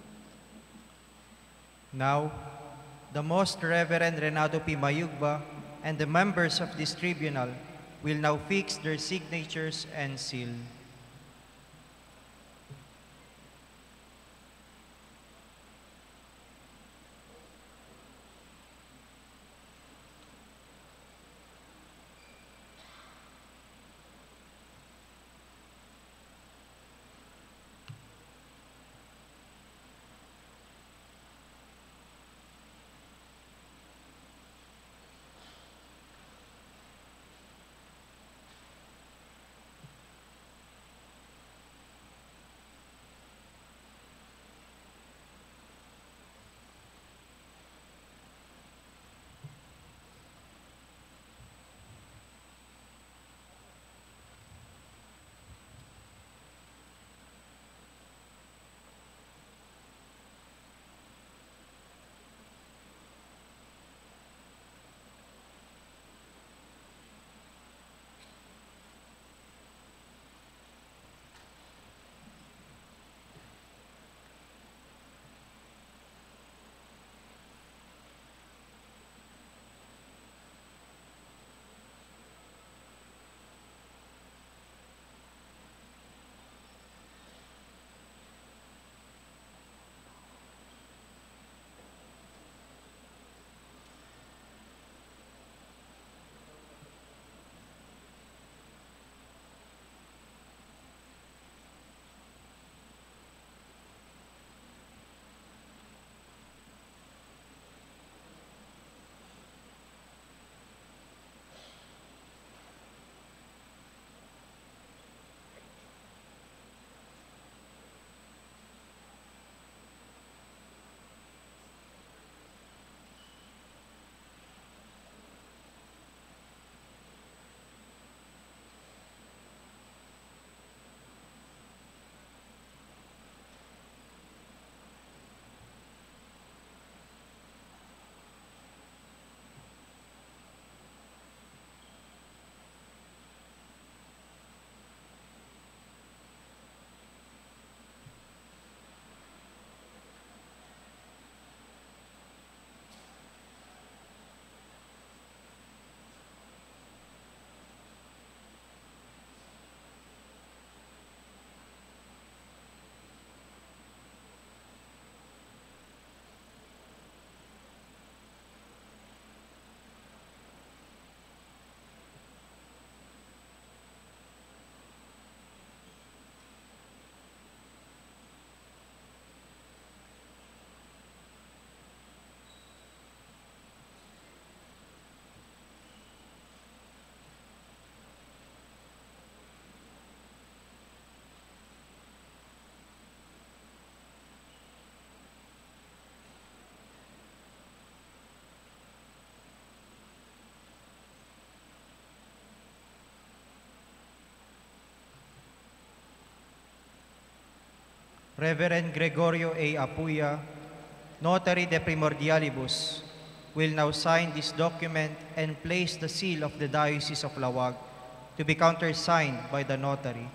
Now, the Most Reverend Renato P. Mayugba and the members of this tribunal will now fix their signatures and seal. Reverend Gregorio A. Apuya, Notary de Primordialibus, will now sign this document and place the seal of the Diocese of Laoag to be countersigned by the notary.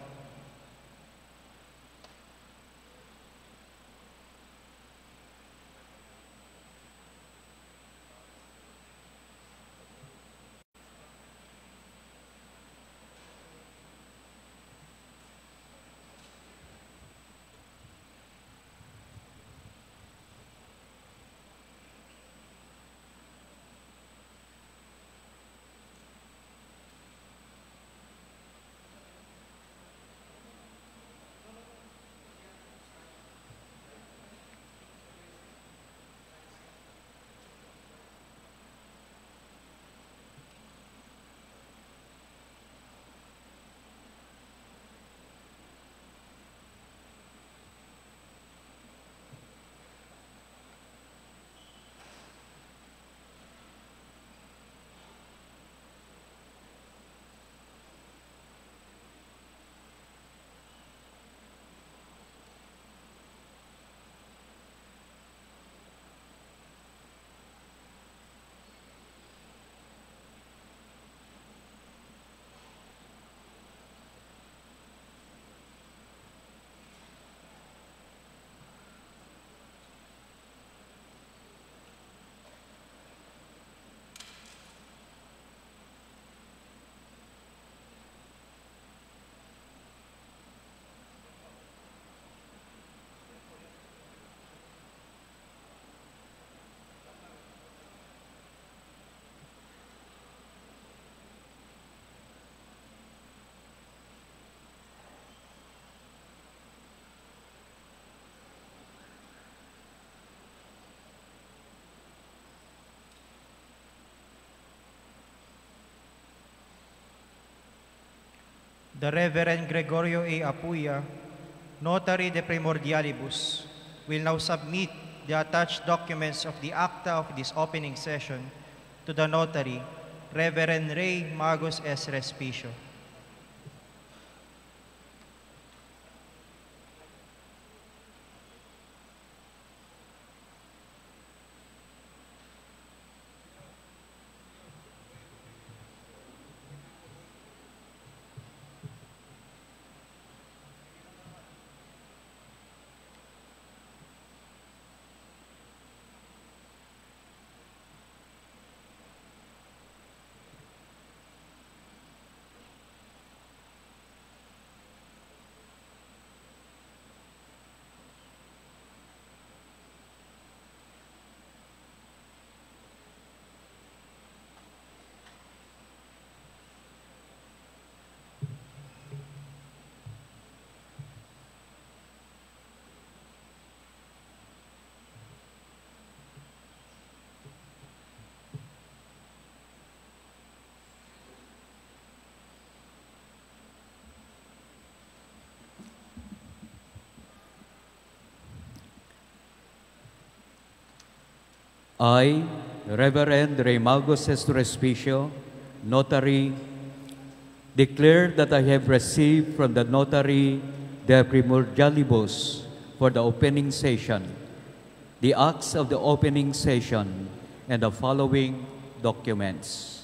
The Reverend Gregorio A. Apuya, Notary de Primordialibus, will now submit the attached documents of the acta of this opening session to the notary, Reverend Ray Magos S. Respicio. I, Reverend Ray Magos S. Respicio, Notary, declare that I have received from the Notary the primordialibus for the opening session, the acts of the opening session, and the following documents.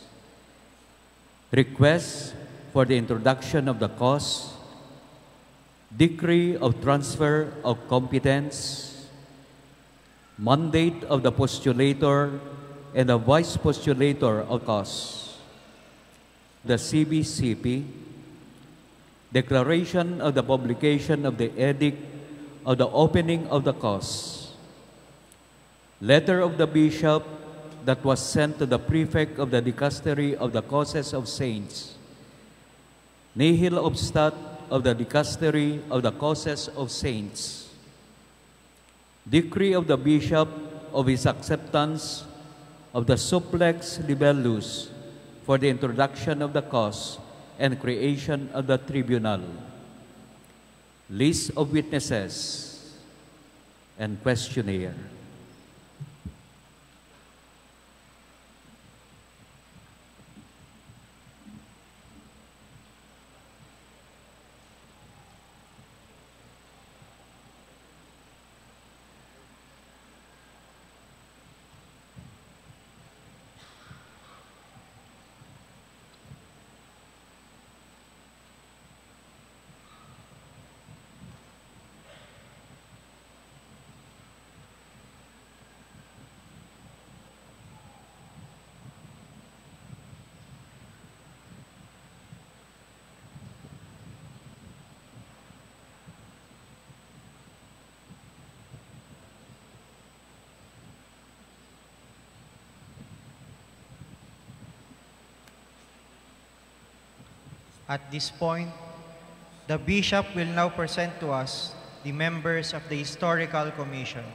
Request for the introduction of the cause, decree of transfer of competence, mandate of the postulator and the vice postulator of cause, the C B C P, declaration of the publication of the edict of the opening of the cause, letter of the bishop that was sent to the prefect of the dicastery of the causes of saints, nihil obstat of the dicastery of the causes of saints, decree of the bishop of his acceptance of the supplex libellus for the introduction of the cause and creation of the tribunal, list of witnesses, and questionnaire. At this point, the Bishop will now present to us the members of the Historical Commission.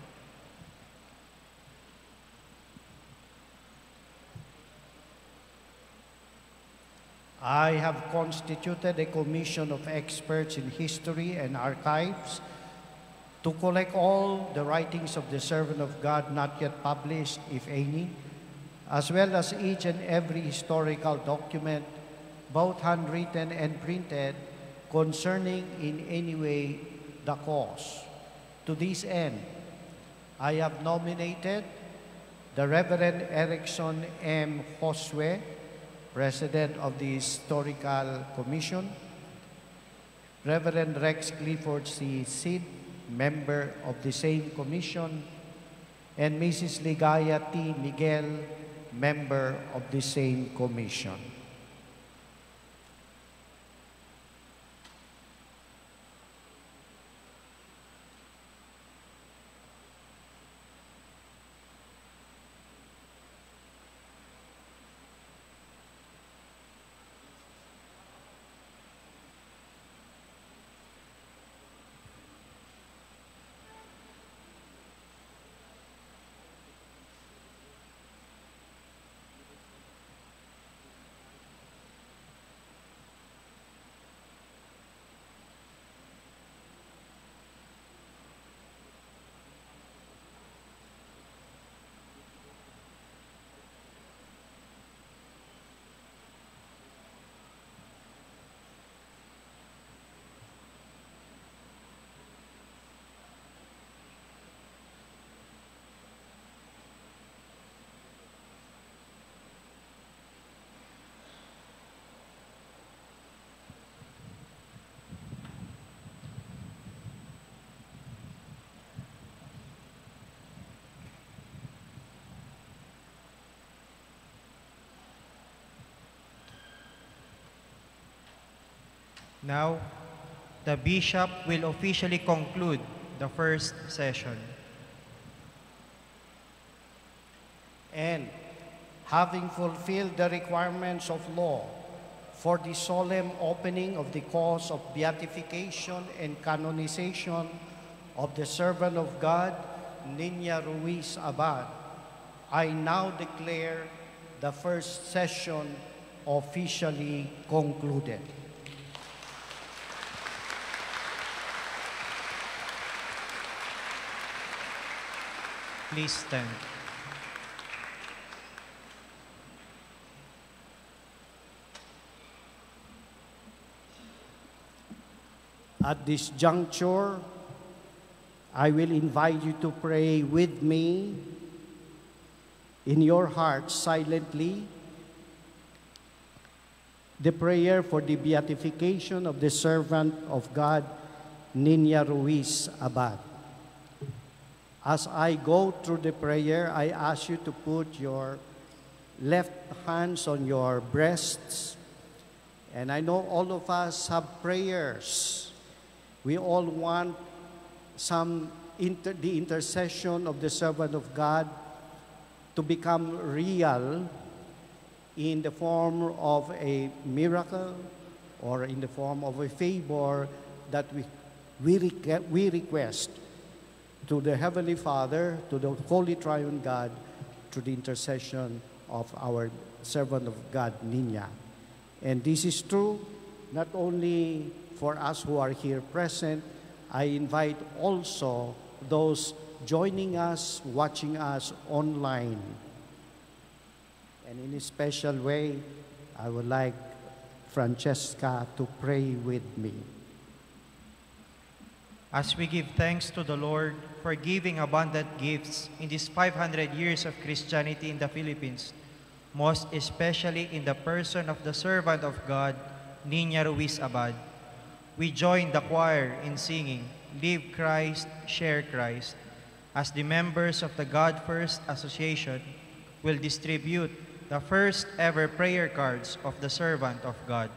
I have constituted a commission of experts in history and archives to collect all the writings of the servant of God not yet published, if any, as well as each and every historical document, both handwritten and printed, concerning in any way the cause. To this end, I have nominated the Reverend Erickson M. Josue, President of the Historical Commission, Reverend Rex Clifford C. Sid, member of the same commission, and Missus Ligaya T. Miguel, member of the same commission. Now, the Bishop will officially conclude the first session. And having fulfilled the requirements of law for the solemn opening of the cause of beatification and canonization of the servant of God, Niña Ruiz Abad, I now declare the first session officially concluded. Please stand. At this juncture, I will invite you to pray with me in your heart silently the prayer for the beatification of the servant of God, Niña Ruiz Abad. As I go through the prayer, I ask you to put your left hands on your breasts. And I know all of us have prayers. We all want some inter the intercession of the servant of God to become real in the form of a miracle or in the form of a favor that we, we, re we request to the Heavenly Father, to the Holy Triune God, through the intercession of our servant of God, Niña. And this is true not only for us who are here present, I invite also those joining us, watching us online. And in a special way, I would like Francesca to pray with me. As we give thanks to the Lord for giving abundant gifts in these five hundred years of Christianity in the Philippines, most especially in the person of the servant of God, Niña Ruiz Abad, we join the choir in singing, Live Christ, Share Christ, as the members of the God First Association will distribute the first ever prayer cards of the servant of God.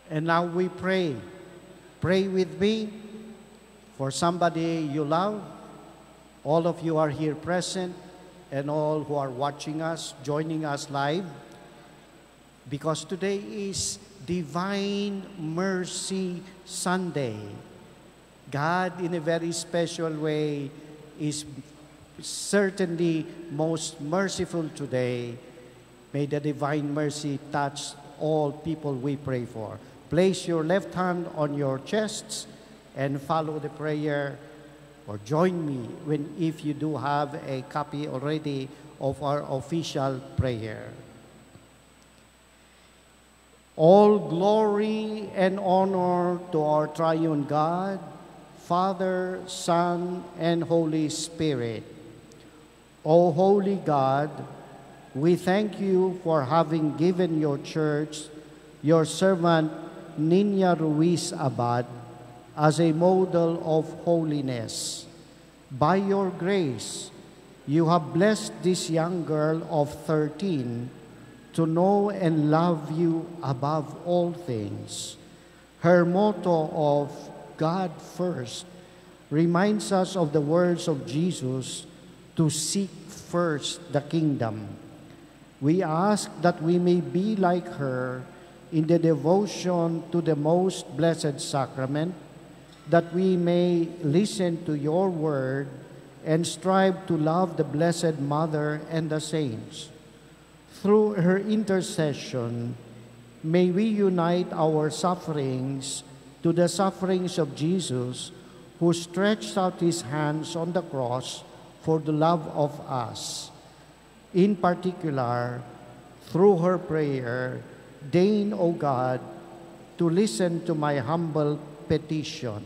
And now we pray. Pray with me for somebody you love. All of you are here present and all who are watching us, joining us live. Because today is Divine Mercy Sunday. God, in a very special way, is certainly most merciful today. May the divine mercy touch all people we pray for. Place your left hand on your chests and follow the prayer, or join me when if you do have a copy already of our official prayer. All glory and honor to our triune God, Father, Son, and Holy Spirit. O holy God, we thank you for having given your church, your servant Niña Ruiz Abad, as a model of holiness. By your grace, you have blessed this young girl of thirteen to know and love you above all things. Her motto of God first reminds us of the words of Jesus to seek first the kingdom. We ask that we may be like her in the devotion to the most blessed sacrament, that we may listen to your word and strive to love the Blessed Mother and the saints. Through her intercession, may we unite our sufferings to the sufferings of Jesus, who stretched out his hands on the cross for the love of us. In particular, through her prayer, deign, O God, to listen to my humble petition.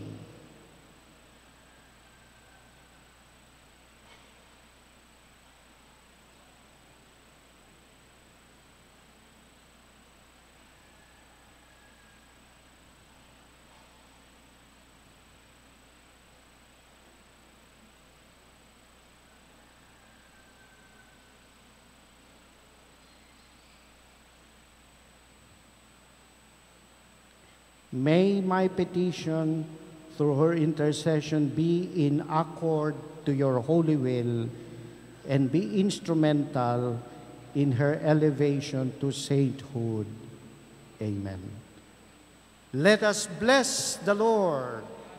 May my petition, through her intercession, be in accord to your holy will and be instrumental in her elevation to sainthood. Amen. Let us bless the Lord.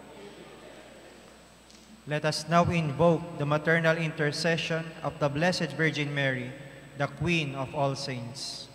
Let us now invoke the maternal intercession of the Blessed Virgin Mary, the Queen of all saints.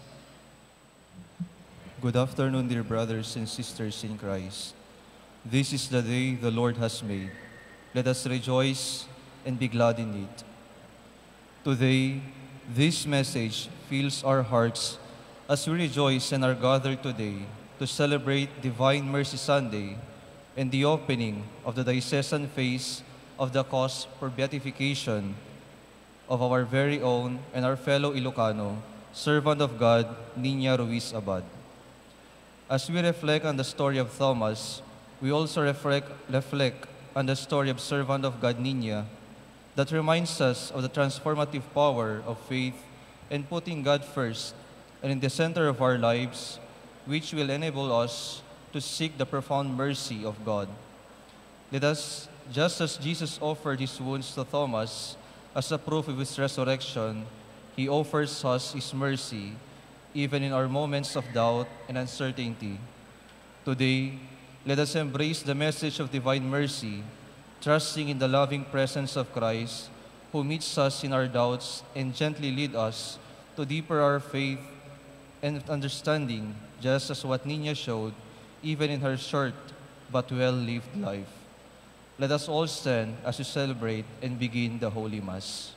Good afternoon, dear brothers and sisters in Christ. This is the day the Lord has made. Let us rejoice and be glad in it. Today, this message fills our hearts as we rejoice and are gathered today to celebrate Divine Mercy Sunday and the opening of the diocesan phase of the cause for beatification of our very own and our fellow Ilocano, servant of God, Niña Ruiz Abad. As we reflect on the story of Thomas, we also reflect, reflect on the story of servant of God, Niña, that reminds us of the transformative power of faith and putting God first and in the center of our lives, which will enable us to seek the profound mercy of God. Let us, just as Jesus offered his wounds to Thomas as a proof of his resurrection, he offers us his mercy, even in our moments of doubt and uncertainty. Today, let us embrace the message of divine mercy, trusting in the loving presence of Christ, who meets us in our doubts and gently lead us to deeper our faith and understanding, just as what Niña showed, even in her short but well-lived life. Let us all stand as we celebrate and begin the Holy Mass.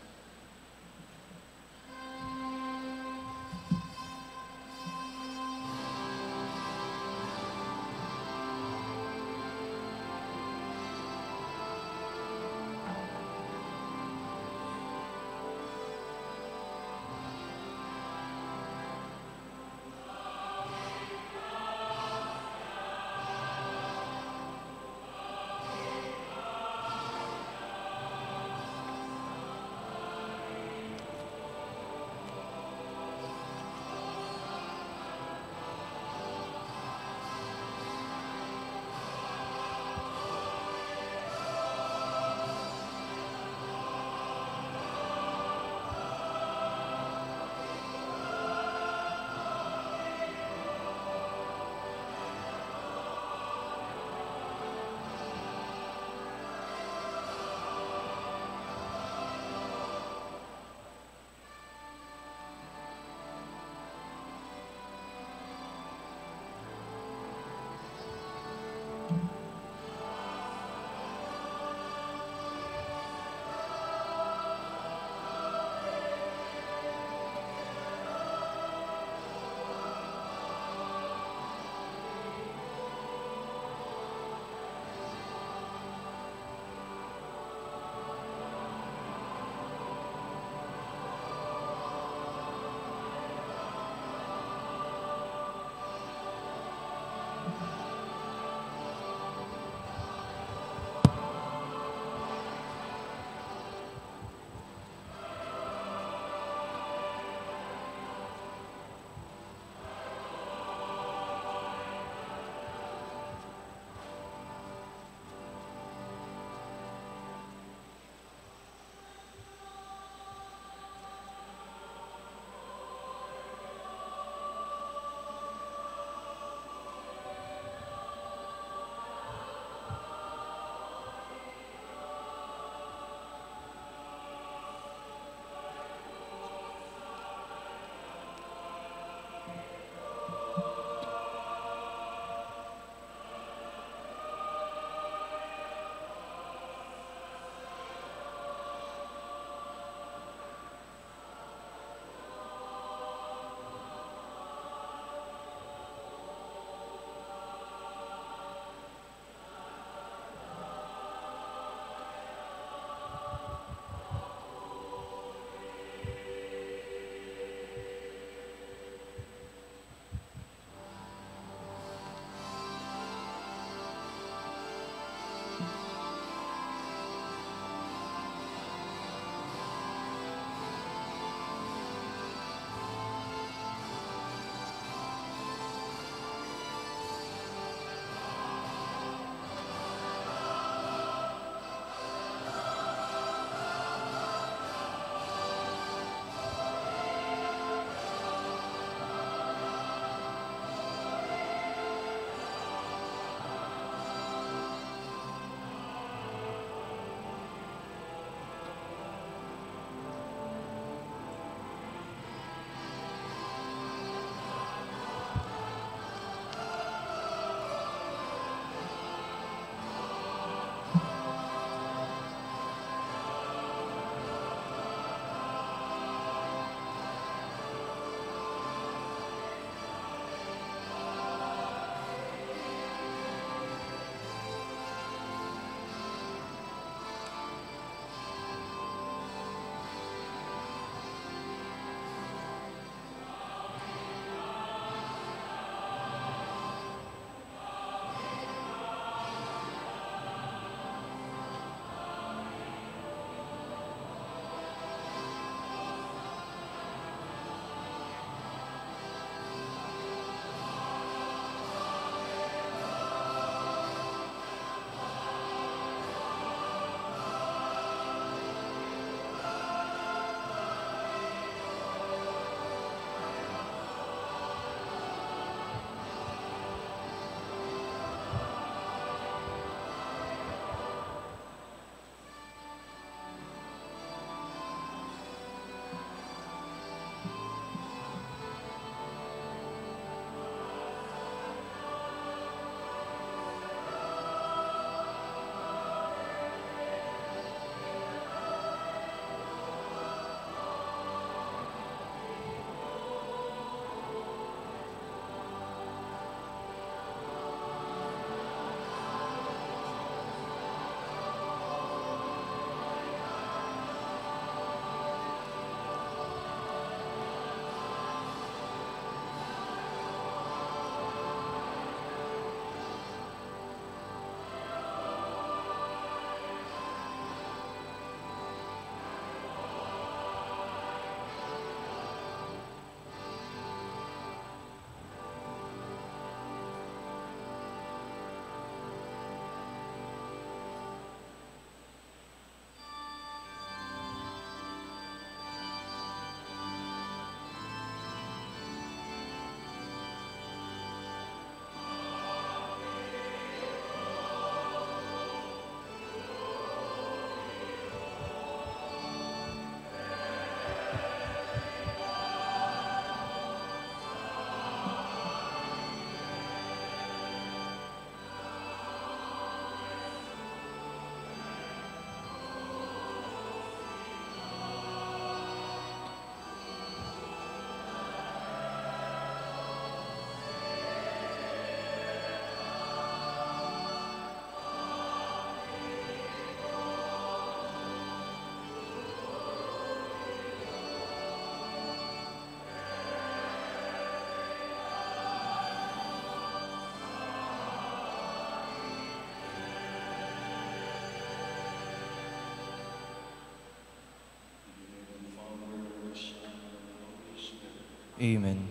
Amen.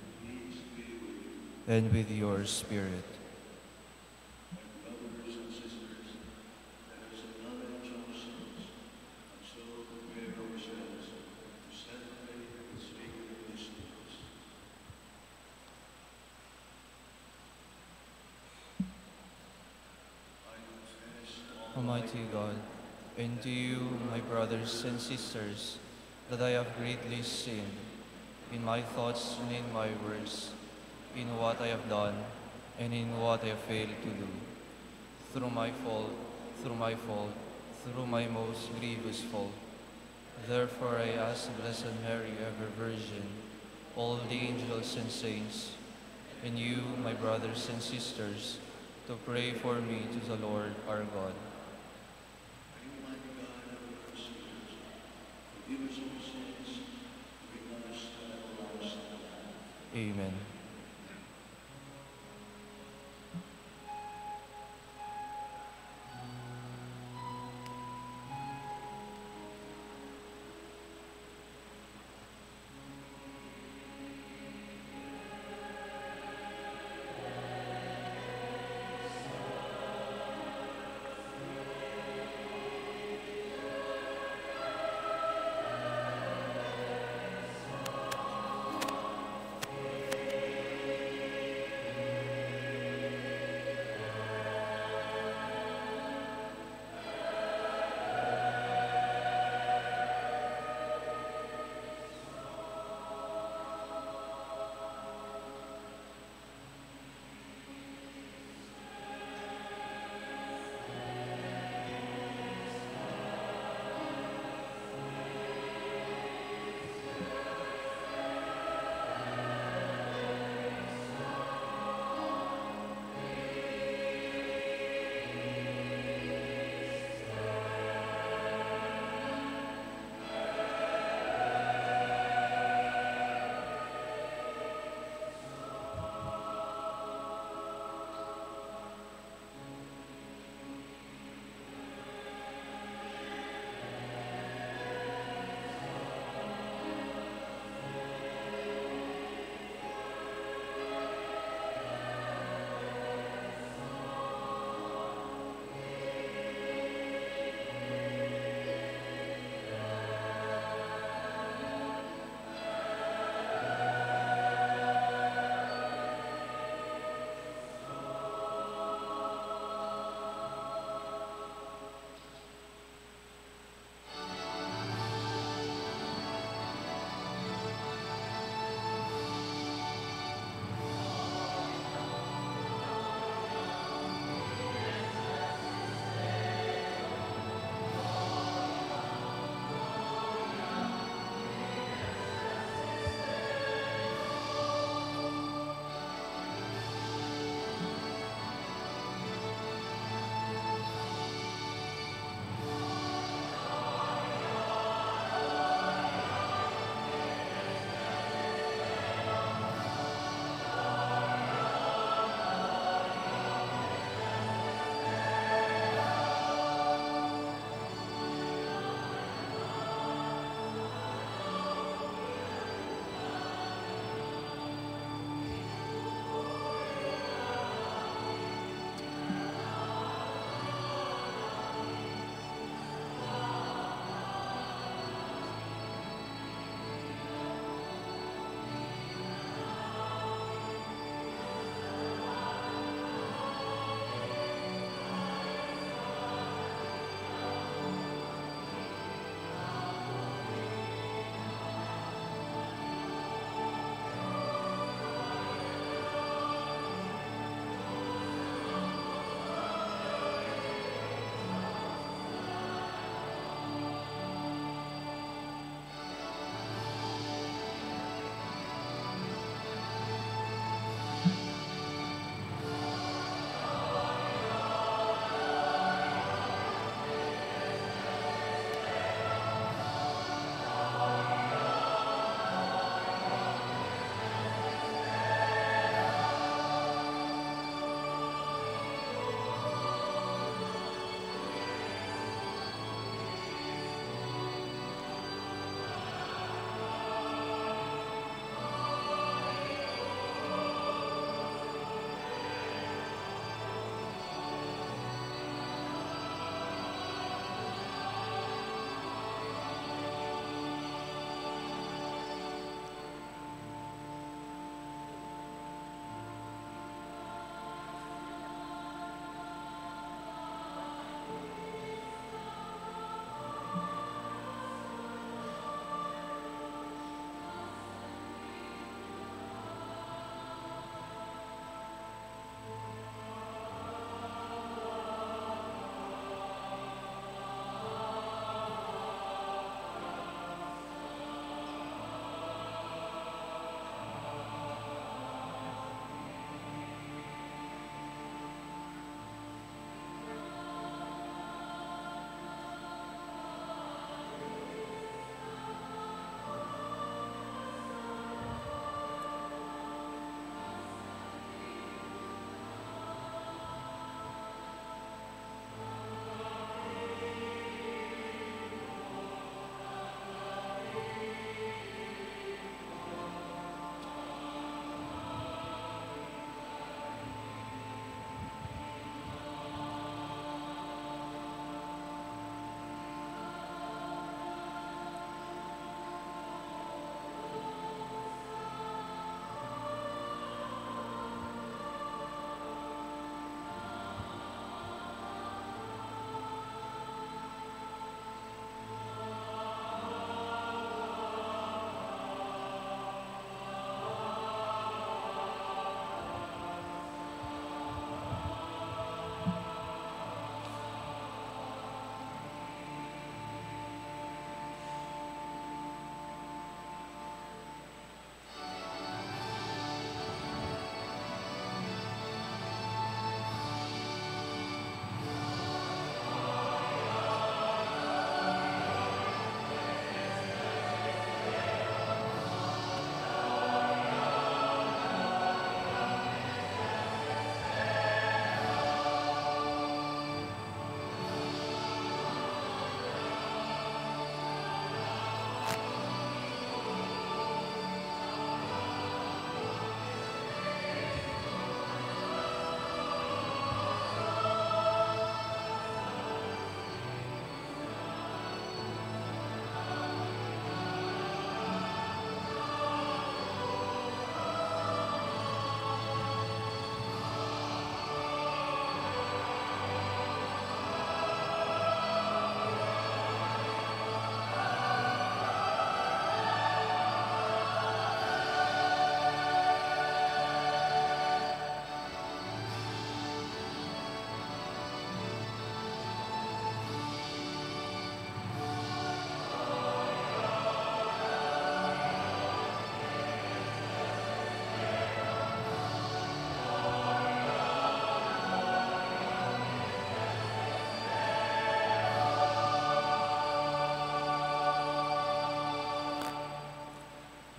And with your spirit. Almighty God, and to you, my brothers and sisters, that I have greatly sinned in my thoughts and in my words, in what I have done and in what I have failed to do. Through my fault, through my fault, through my most grievous fault. Therefore I ask Blessed Mary, ever Virgin, all the angels and saints, and you, my brothers and sisters, to pray for me to the Lord our God. Amen.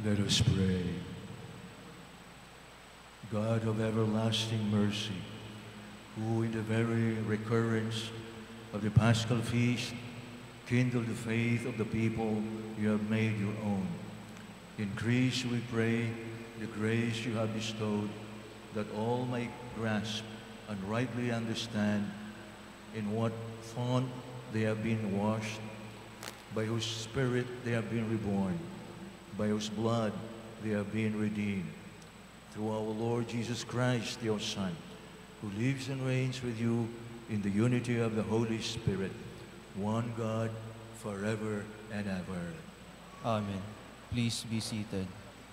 Let us pray. God of everlasting mercy, who in the very recurrence of the Paschal feast kindled the faith of the people you have made your own, increase, we pray, the grace you have bestowed, that all may grasp and rightly understand in what font they have been washed, by whose Spirit they have been reborn, by whose blood they have been redeemed. Through our Lord Jesus Christ, your Son, who lives and reigns with you in the unity of the Holy Spirit, one God, forever and ever. Amen. Please be seated.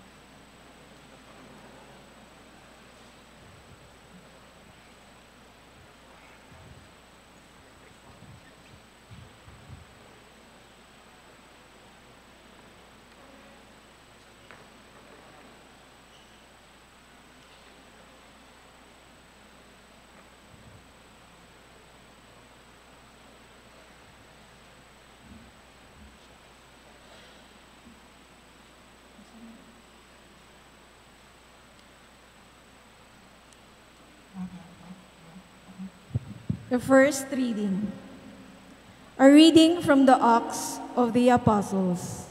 The first reading. A reading from the Acts of the Apostles.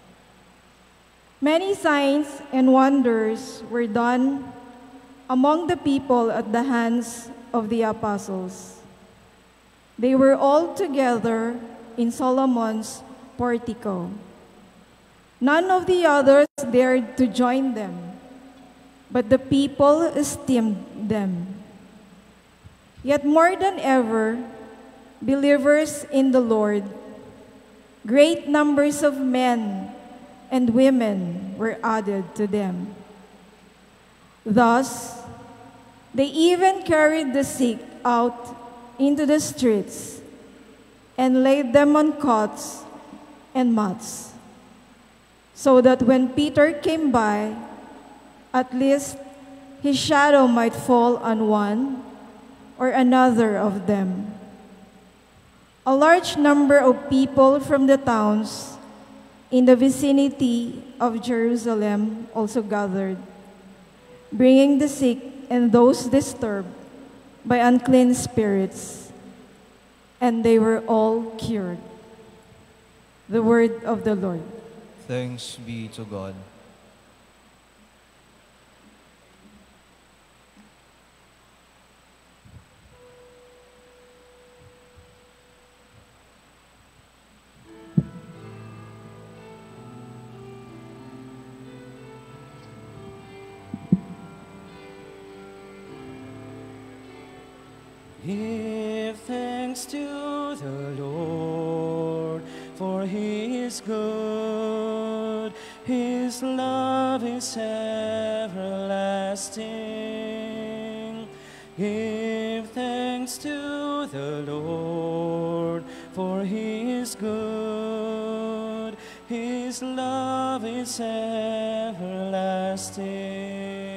Many signs and wonders were done among the people at the hands of the apostles. They were all together in Solomon's portico. None of the others dared to join them, but the people esteemed them. Yet more than ever, believers in the Lord, great numbers of men and women were added to them. Thus, they even carried the sick out into the streets and laid them on cots and mats, so that when Peter came by, at least his shadow might fall on one or another of them. A large number of people from the towns in the vicinity of Jerusalem also gathered, bringing the sick and those disturbed by unclean spirits, and they were all cured. The word of the Lord. Thanks be to God. Give thanks to the Lord, for He is good. His love is everlasting. Give thanks to the Lord, for He is good. His love is everlasting.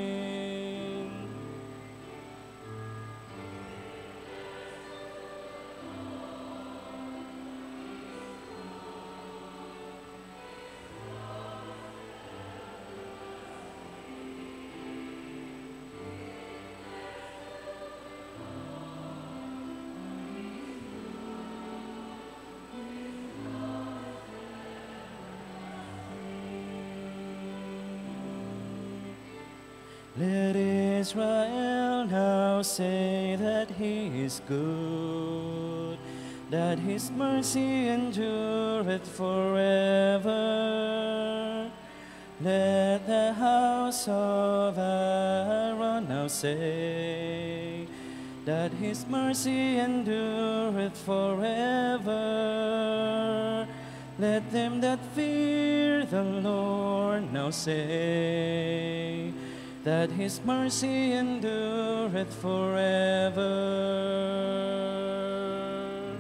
Let Israel now say that He is good, that His mercy endureth forever. Let the house of Aaron now say that His mercy endureth forever. Let them that fear the Lord now say that His mercy endureth forever.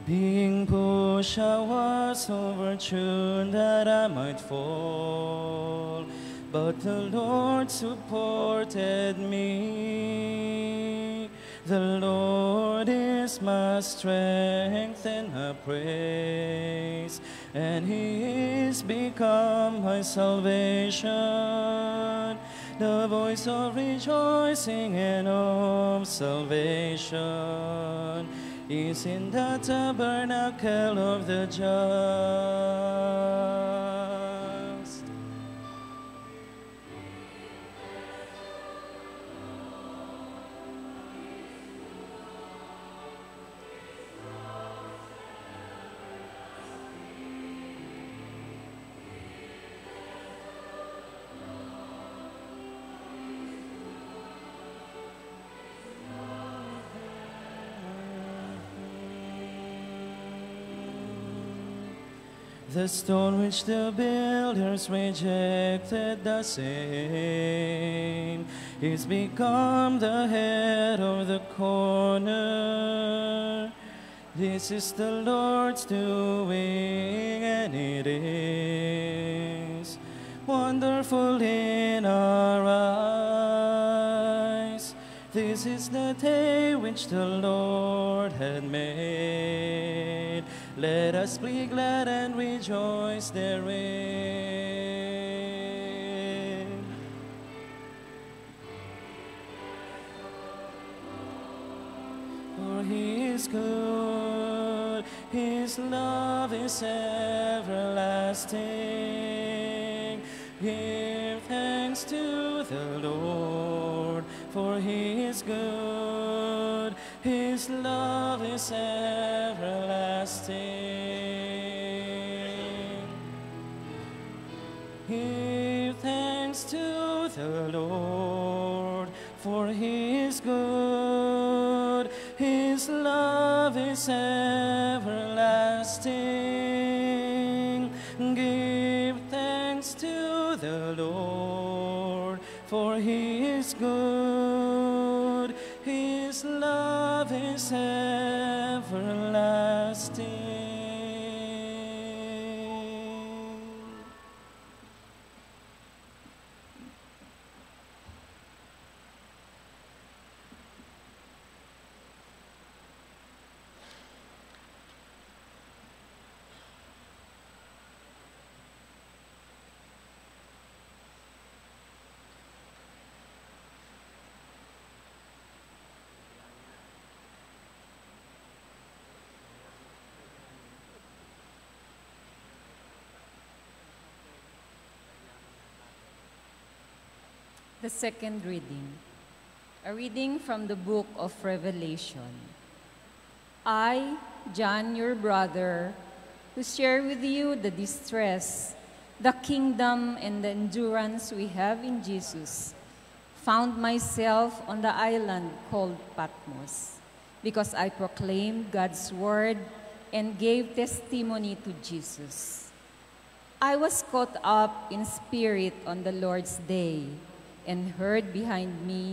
Being pushed, I was overturned that I might fall, but the Lord supported me. The Lord is my strength and my praise, and He is become my salvation. The voice of rejoicing and of salvation is in the tabernacle of the just. The stone which the builders rejected, the same is become the head of the corner. This is the Lord's doing, and it is wonderful in our eyes. This is the day which the Lord had made. Let us be glad and rejoice therein. For He is good, His love is everlasting. Give thanks to the Lord, for He is good, His love is everlasting. Give thanks to the Lord, for He is good, His love is everlasting. Give thanks to the Lord, for He is good, His love is everlasting. The second reading, a reading from the book of Revelation. I, John, your brother, who share with you the distress, the kingdom, and the endurance we have in Jesus, found myself on the island called Patmos, because I proclaimed God's word and gave testimony to Jesus. I was caught up in spirit on the Lord's day, and heard behind me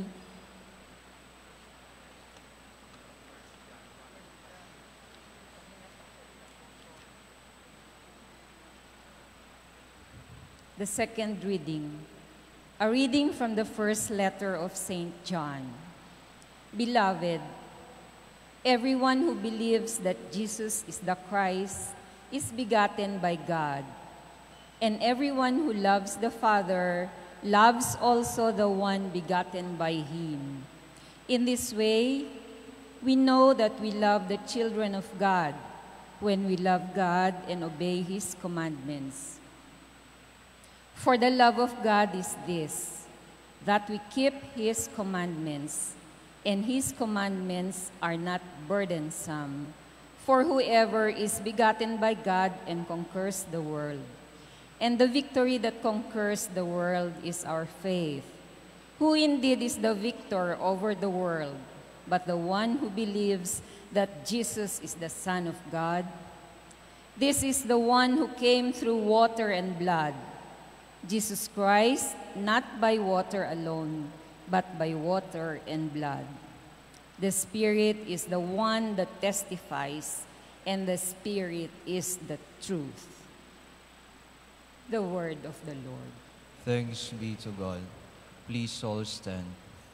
the second reading, a reading from the first letter of Saint John. Beloved, everyone who believes that Jesus is the Christ is begotten by God, and everyone who loves the Father loves also the one begotten by Him. In this way, we know that we love the children of God when we love God and obey His commandments. For the love of God is this, that we keep His commandments, and His commandments are not burdensome. For whoever is begotten by God and conquers the world. And the victory that conquers the world is our faith. Who indeed is the victor over the world, but the one who believes that Jesus is the Son of God? This is the one who came through water and blood, Jesus Christ, not by water alone, but by water and blood. The Spirit is the one that testifies, and the Spirit is the truth. The word of the Lord. Thanks be to God. Please all stand.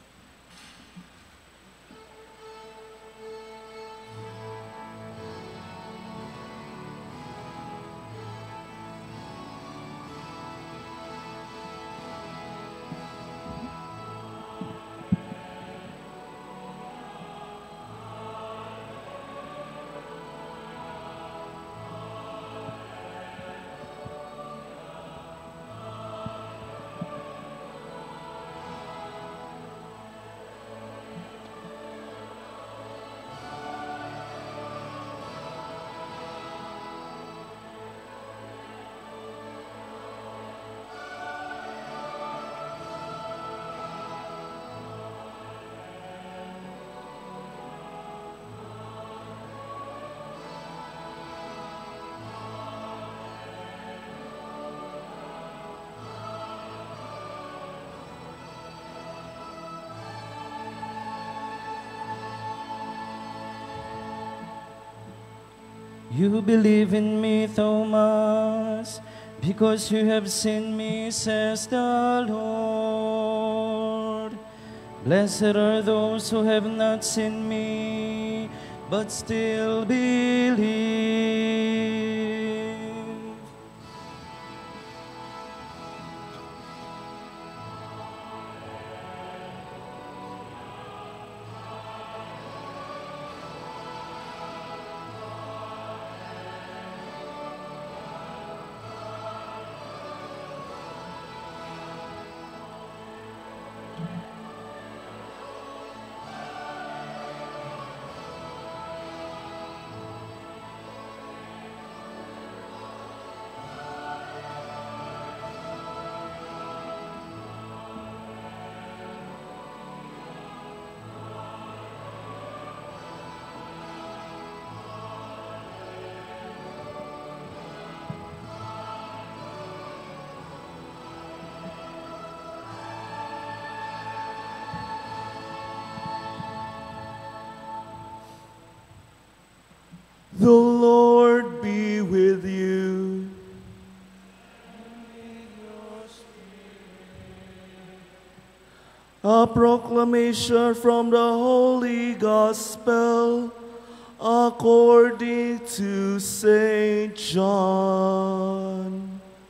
You believe in me, Thomas, because you have seen me, says the Lord. Blessed are those who have not seen me, but still believe. The Lord be with you. A proclamation from the Holy Gospel according to Saint John.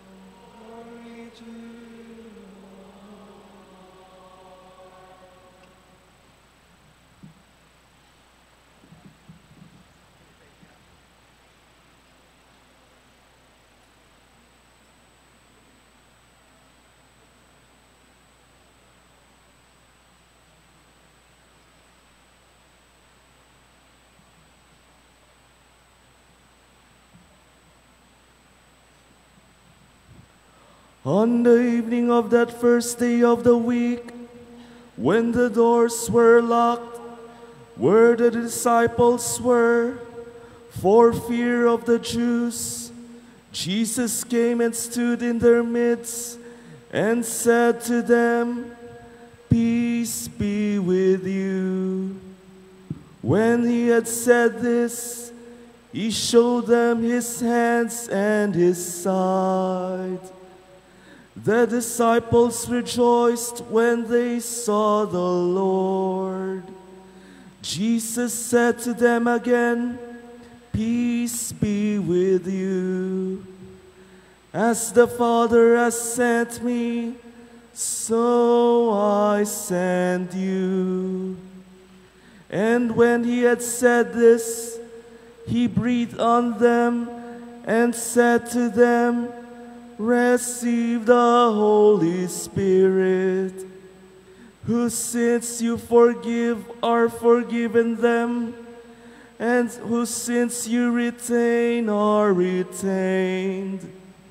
On the evening of that first day of the week, when the doors were locked, where the disciples were, for fear of the Jews, Jesus came and stood in their midst and said to them, "Peace be with you." When he had said this, he showed them his hands and his side. The disciples rejoiced when they saw the Lord. Jesus said to them again, "Peace be with you. As the Father has sent me, so I send you." And when he had said this, he breathed on them and said to them, "Receive the Holy Spirit. Whose sins you forgive are forgiven them, and whose sins you retain are retained."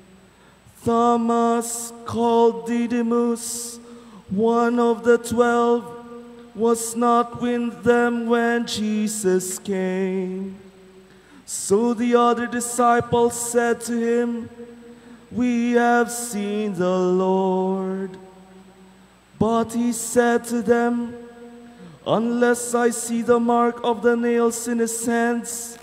Thomas, called Didymus, one of the twelve, was not with them when Jesus came. So the other disciples said to him, "We have seen the Lord." But he said to them, "Unless I see the mark of the nails in his hands,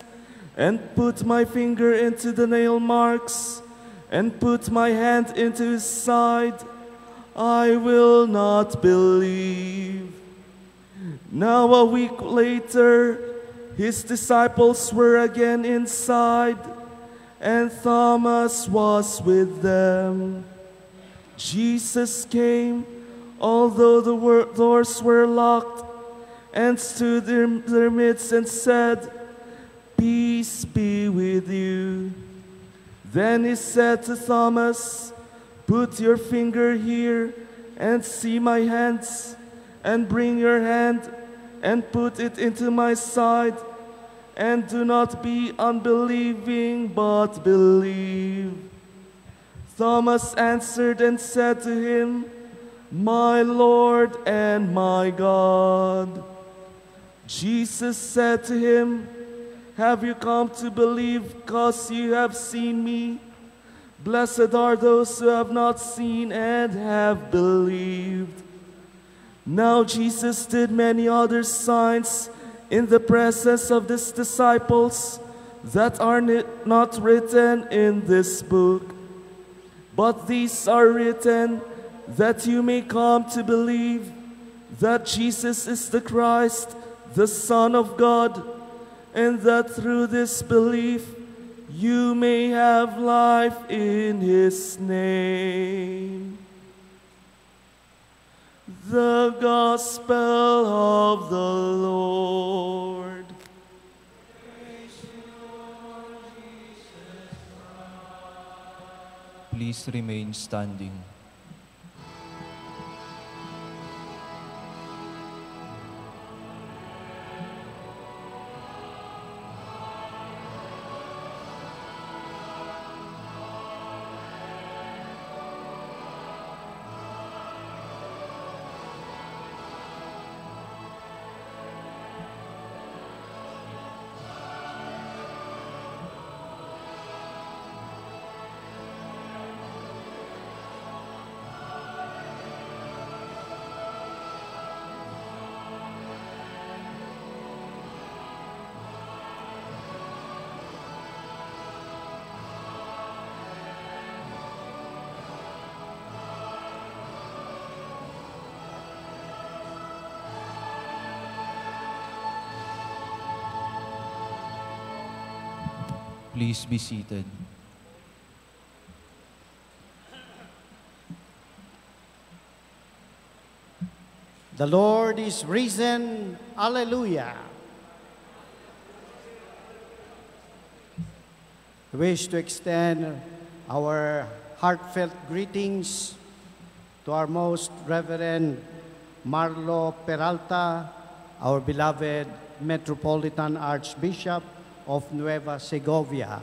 and put my finger into the nail marks, and put my hand into his side, I will not believe. Now a week later, his disciples were again inside, and Thomas was with them. Jesus came, although the doors were locked, and stood in their midst and said, "Peace be with you." Then he said to Thomas, "Put your finger here and see my hands, and bring your hand and put it into my side, and do not be unbelieving, but believe." Thomas answered and said to him, "My Lord and my God." Jesus said to him, "Have you come to believe because you have seen me? Blessed are those who have not seen and have believed." Now Jesus did many other signs in the presence of his disciples that are not written in this book. But these are written that you may come to believe that Jesus is the Christ, the Son of God, and that through this belief you may have life in his name. The Gospel of the Lord. Please remain standing. Please be seated. The Lord is risen. Alleluia. We wish to extend our heartfelt greetings to our most Reverend Marlo Peralta, our beloved Metropolitan Archbishop of Nueva Segovia.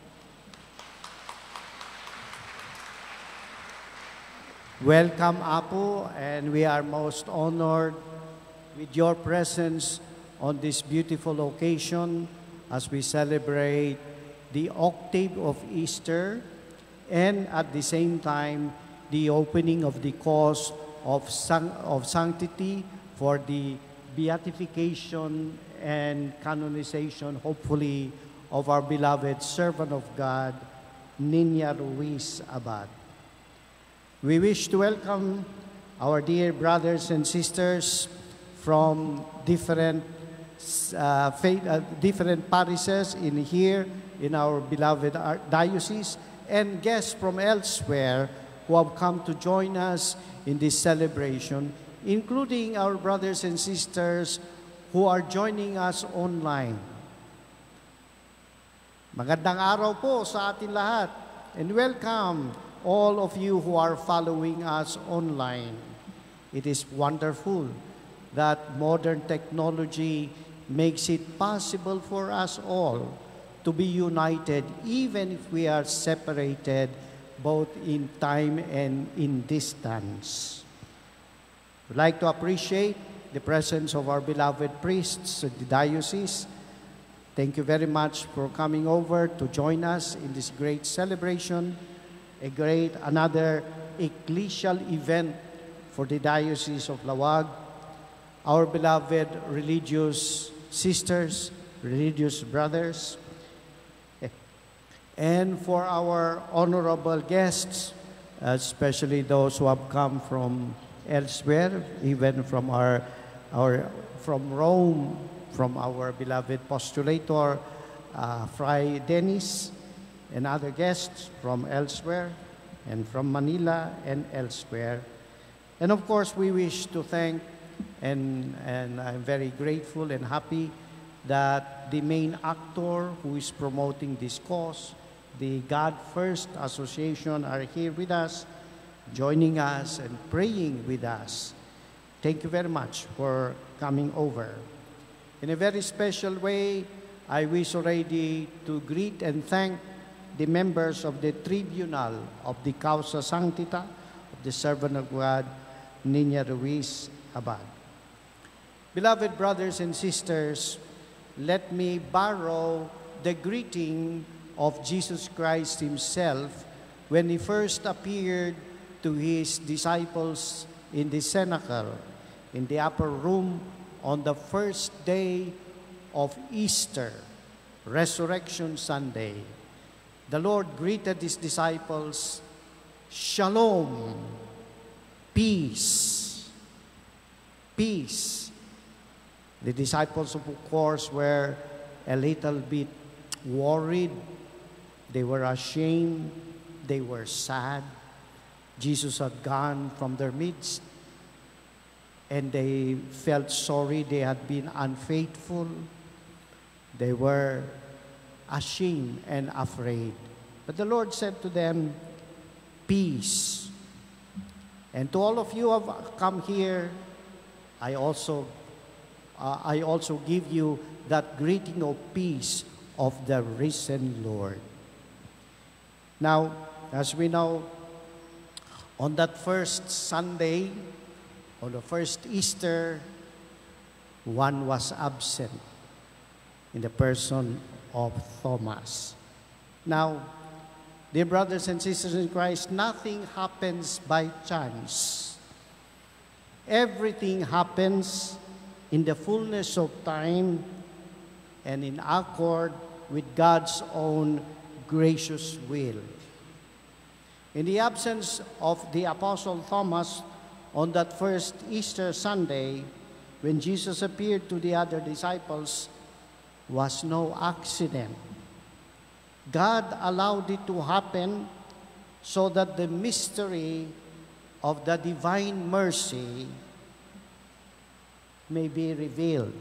Welcome, Apo, and we are most honored with your presence on this beautiful occasion as we celebrate the octave of Easter and at the same time the opening of the cause of, san- of sanctity for the beatification and canonization, hopefully, of our beloved servant of God, Niña Ruiz Abad. We wish to welcome our dear brothers and sisters from different uh, faith, uh, different parishes in here in our beloved diocese, and guests from elsewhere who have come to join us in this celebration, including our brothers and sisters who are joining us online. Magandang araw po sa atin lahat, and welcome all of you who are following us online. It is wonderful that modern technology makes it possible for us all to be united even if we are separated both in time and in distance. We'd like to appreciate the presence of our beloved priests of the diocese. Thank you very much for coming over to join us in this great celebration, a great, another ecclesial event for the Diocese of Laoag. Our beloved religious sisters, religious brothers, And for our honorable guests, especially those who have come from elsewhere, even from our, our from Rome, from our beloved postulator, uh, Fray Dennis, and other guests from elsewhere, and from Manila and elsewhere. And of course, we wish to thank, and, and I'm very grateful and happy that the main actor who is promoting this cause, the God First Association, are here with us, joining us and praying with us. Thank you very much for coming over. In a very special way, I wish already to greet and thank the members of the Tribunal of the Causa Sanctita of the Servant of God, Niña Ruiz Abad. Beloved brothers and sisters, let me borrow the greeting of Jesus Christ himself when he first appeared to his disciples in the cenacle, in the upper room on the first day of Easter, Resurrection Sunday. The Lord greeted his disciples, "Shalom, peace, peace." The disciples, of course, were a little bit worried. They were ashamed. They were sad. Jesus had gone from their midst, and they felt sorry they had been unfaithful. They were ashamed and afraid. But the Lord said to them, "Peace." And to all of you who have come here, I also, uh, I also give you that greeting of peace of the risen Lord. Now, as we know, on that first Sunday, on the first Easter, one was absent in the person of Thomas. Now, dear brothers and sisters in Christ, nothing happens by chance. Everything happens in the fullness of time and in accord with God's own gracious will. In the absence of the Apostle Thomas on that first Easter Sunday, when Jesus appeared to the other disciples, was no accident. God allowed it to happen so that the mystery of the divine mercy may be revealed.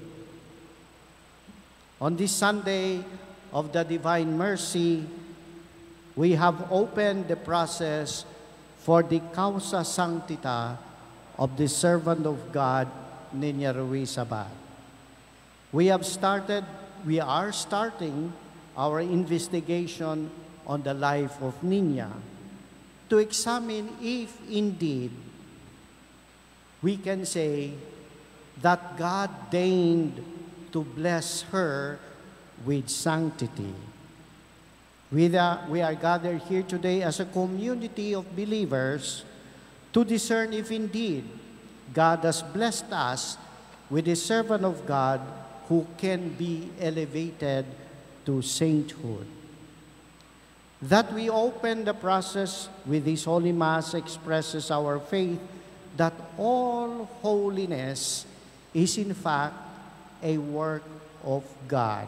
On this Sunday of the divine mercy, we have opened the process for the Causa Sanctita of the servant of God, Niña Ruiz Abad. We have started, we are starting our investigation on the life of Niña to examine if indeed we can say that God deigned to bless her with sanctity. We are, we are gathered here today as a community of believers to discern if indeed God has blessed us with a servant of God who can be elevated to sainthood. That we open the process with this Holy Mass expresses our faith that all holiness is in fact a work of God.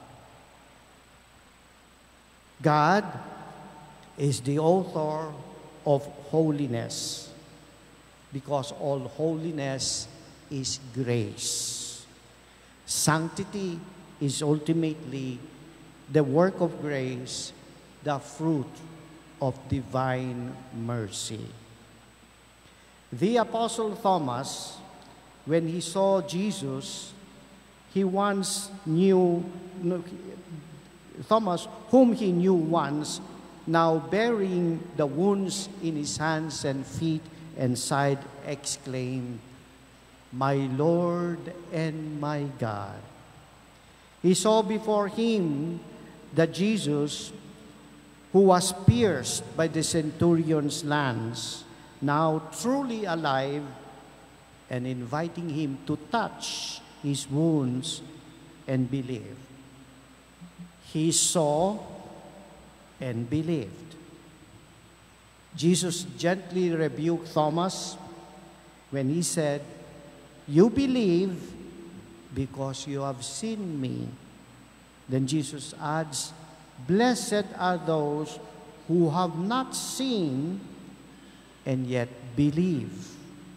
God is the author of holiness because all holiness is grace. Sanctity is ultimately the work of grace, the fruit of divine mercy. The Apostle Thomas, when he saw Jesus, he once knew, Thomas, whom he knew once, now bearing the wounds in his hands and feet and side, exclaimed, "My Lord and my God." He saw before him that Jesus, who was pierced by the centurion's lance, now truly alive, and inviting him to touch his wounds and believe. He saw and believed. Jesus gently rebuked Thomas when he said, "You believe because you have seen me." Then Jesus adds, "Blessed are those who have not seen and yet believe."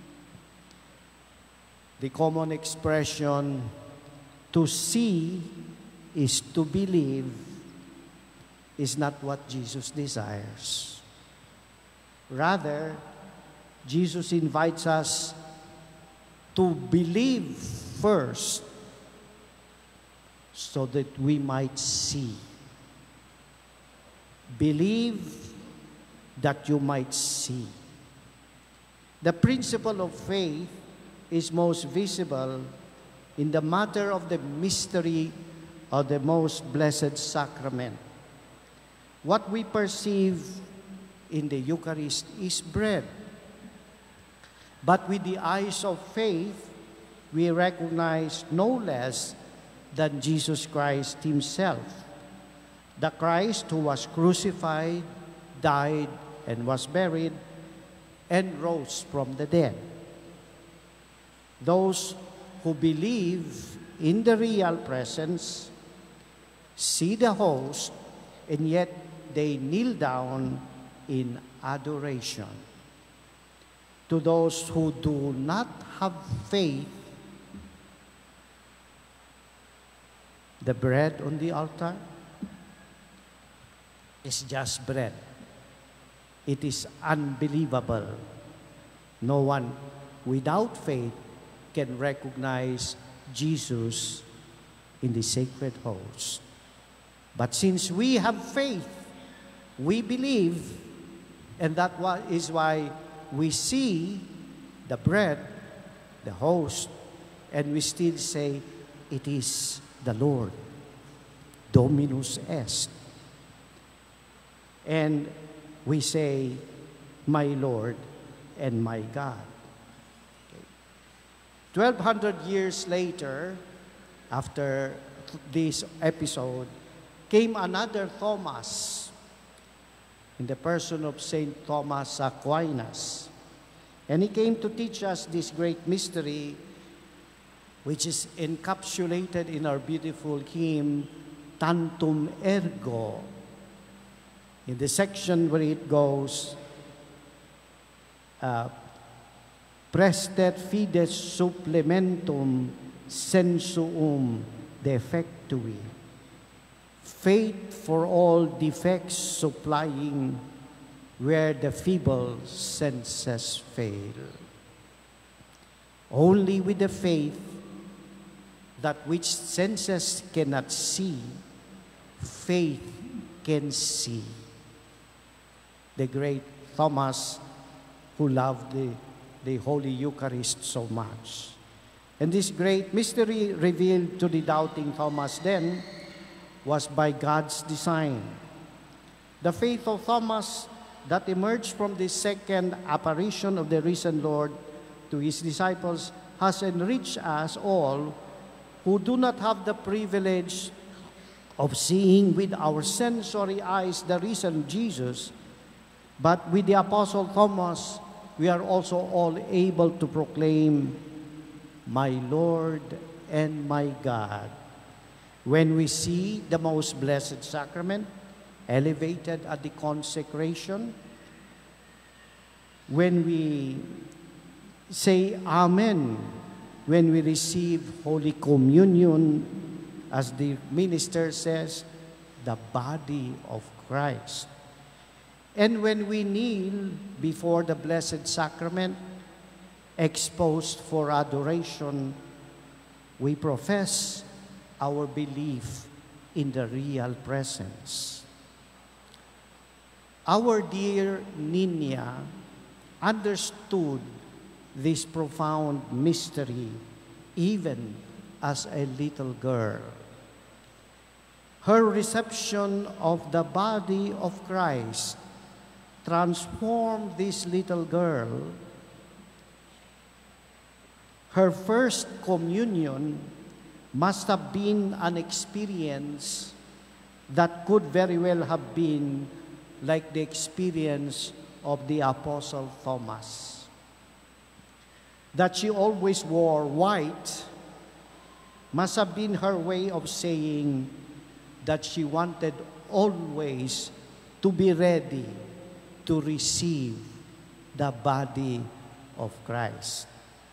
The common expression, "to see is to believe," is not what Jesus desires. Rather, Jesus invites us to believe first so that we might see. Believe that you might see. The principle of faith is most visible in the matter of the mystery of the most blessed sacrament. What we perceive in the Eucharist is bread. But with the eyes of faith, we recognize no less than Jesus Christ himself, the Christ who was crucified, died, and was buried, and rose from the dead. Those who believe in the real presence see the host, and yet they kneel down in adoration. To those who do not have faith, the bread on the altar is just bread. It is unbelievable. No one without faith can recognize Jesus in the sacred host. But since we have faith, we believe, and that is why we see the bread, the host, and we still say, "It is the Lord, Dominus est." And we say, "My Lord and my God." Twelve hundred years later, after this episode, came another Thomas, in the person of Saint Thomas Aquinas. And he came to teach us this great mystery, which is encapsulated in our beautiful hymn, Tantum Ergo, in the section where it goes, uh, Prestet fides supplementum sensuum defectui. Faith for all defects supplying, where the feeble senses fail. Only with the faith that which senses cannot see, faith can see. The great Thomas, who loved the, the Holy Eucharist so much. And this great mystery revealed to the doubting Thomas then was by God's design. The faith of Thomas that emerged from the second apparition of the risen Lord to his disciples has enriched us all who do not have the privilege of seeing with our sensory eyes the risen Jesus, but with the Apostle Thomas, we are also all able to proclaim, "My Lord and my God." When we see the most blessed sacrament elevated at the consecration, when we say Amen, when we receive Holy Communion, as the minister says, the body of Christ. And when we kneel before the Blessed Sacrament, exposed for adoration, we profess our belief in the real presence. Our dear Niña understood this profound mystery even as a little girl. Her reception of the body of Christ transformed this little girl. Her first communion must have been an experience that could very well have been like the experience of the Apostle Thomas. That she always wore white must have been her way of saying that she wanted always to be ready to receive the body of Christ.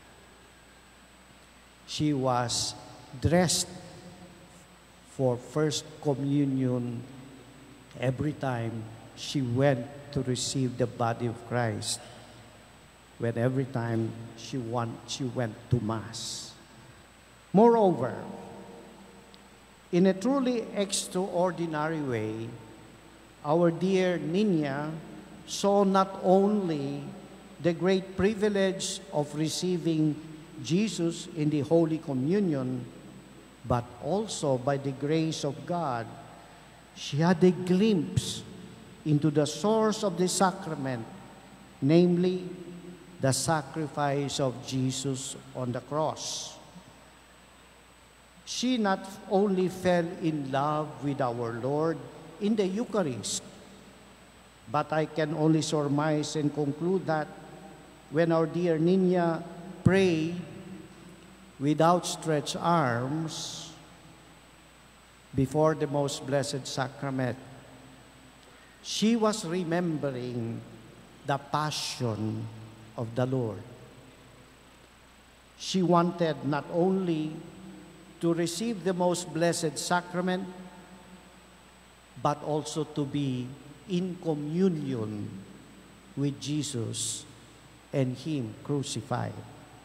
She was dressed for First Communion every time she went to receive the body of Christ, when every time she, want, she went to Mass. Moreover, in a truly extraordinary way, our dear Niña saw not only the great privilege of receiving Jesus in the Holy Communion, but also by the grace of God, she had a glimpse into the source of the sacrament, namely the sacrifice of Jesus on the cross. She not only fell in love with our Lord in the Eucharist, but I can only surmise and conclude that when our dear Niña prayed with outstretched arms before the Most Blessed Sacrament, she was remembering the passion of the Lord. She wanted not only to receive the Most Blessed Sacrament, but also to be in communion with Jesus and Him crucified.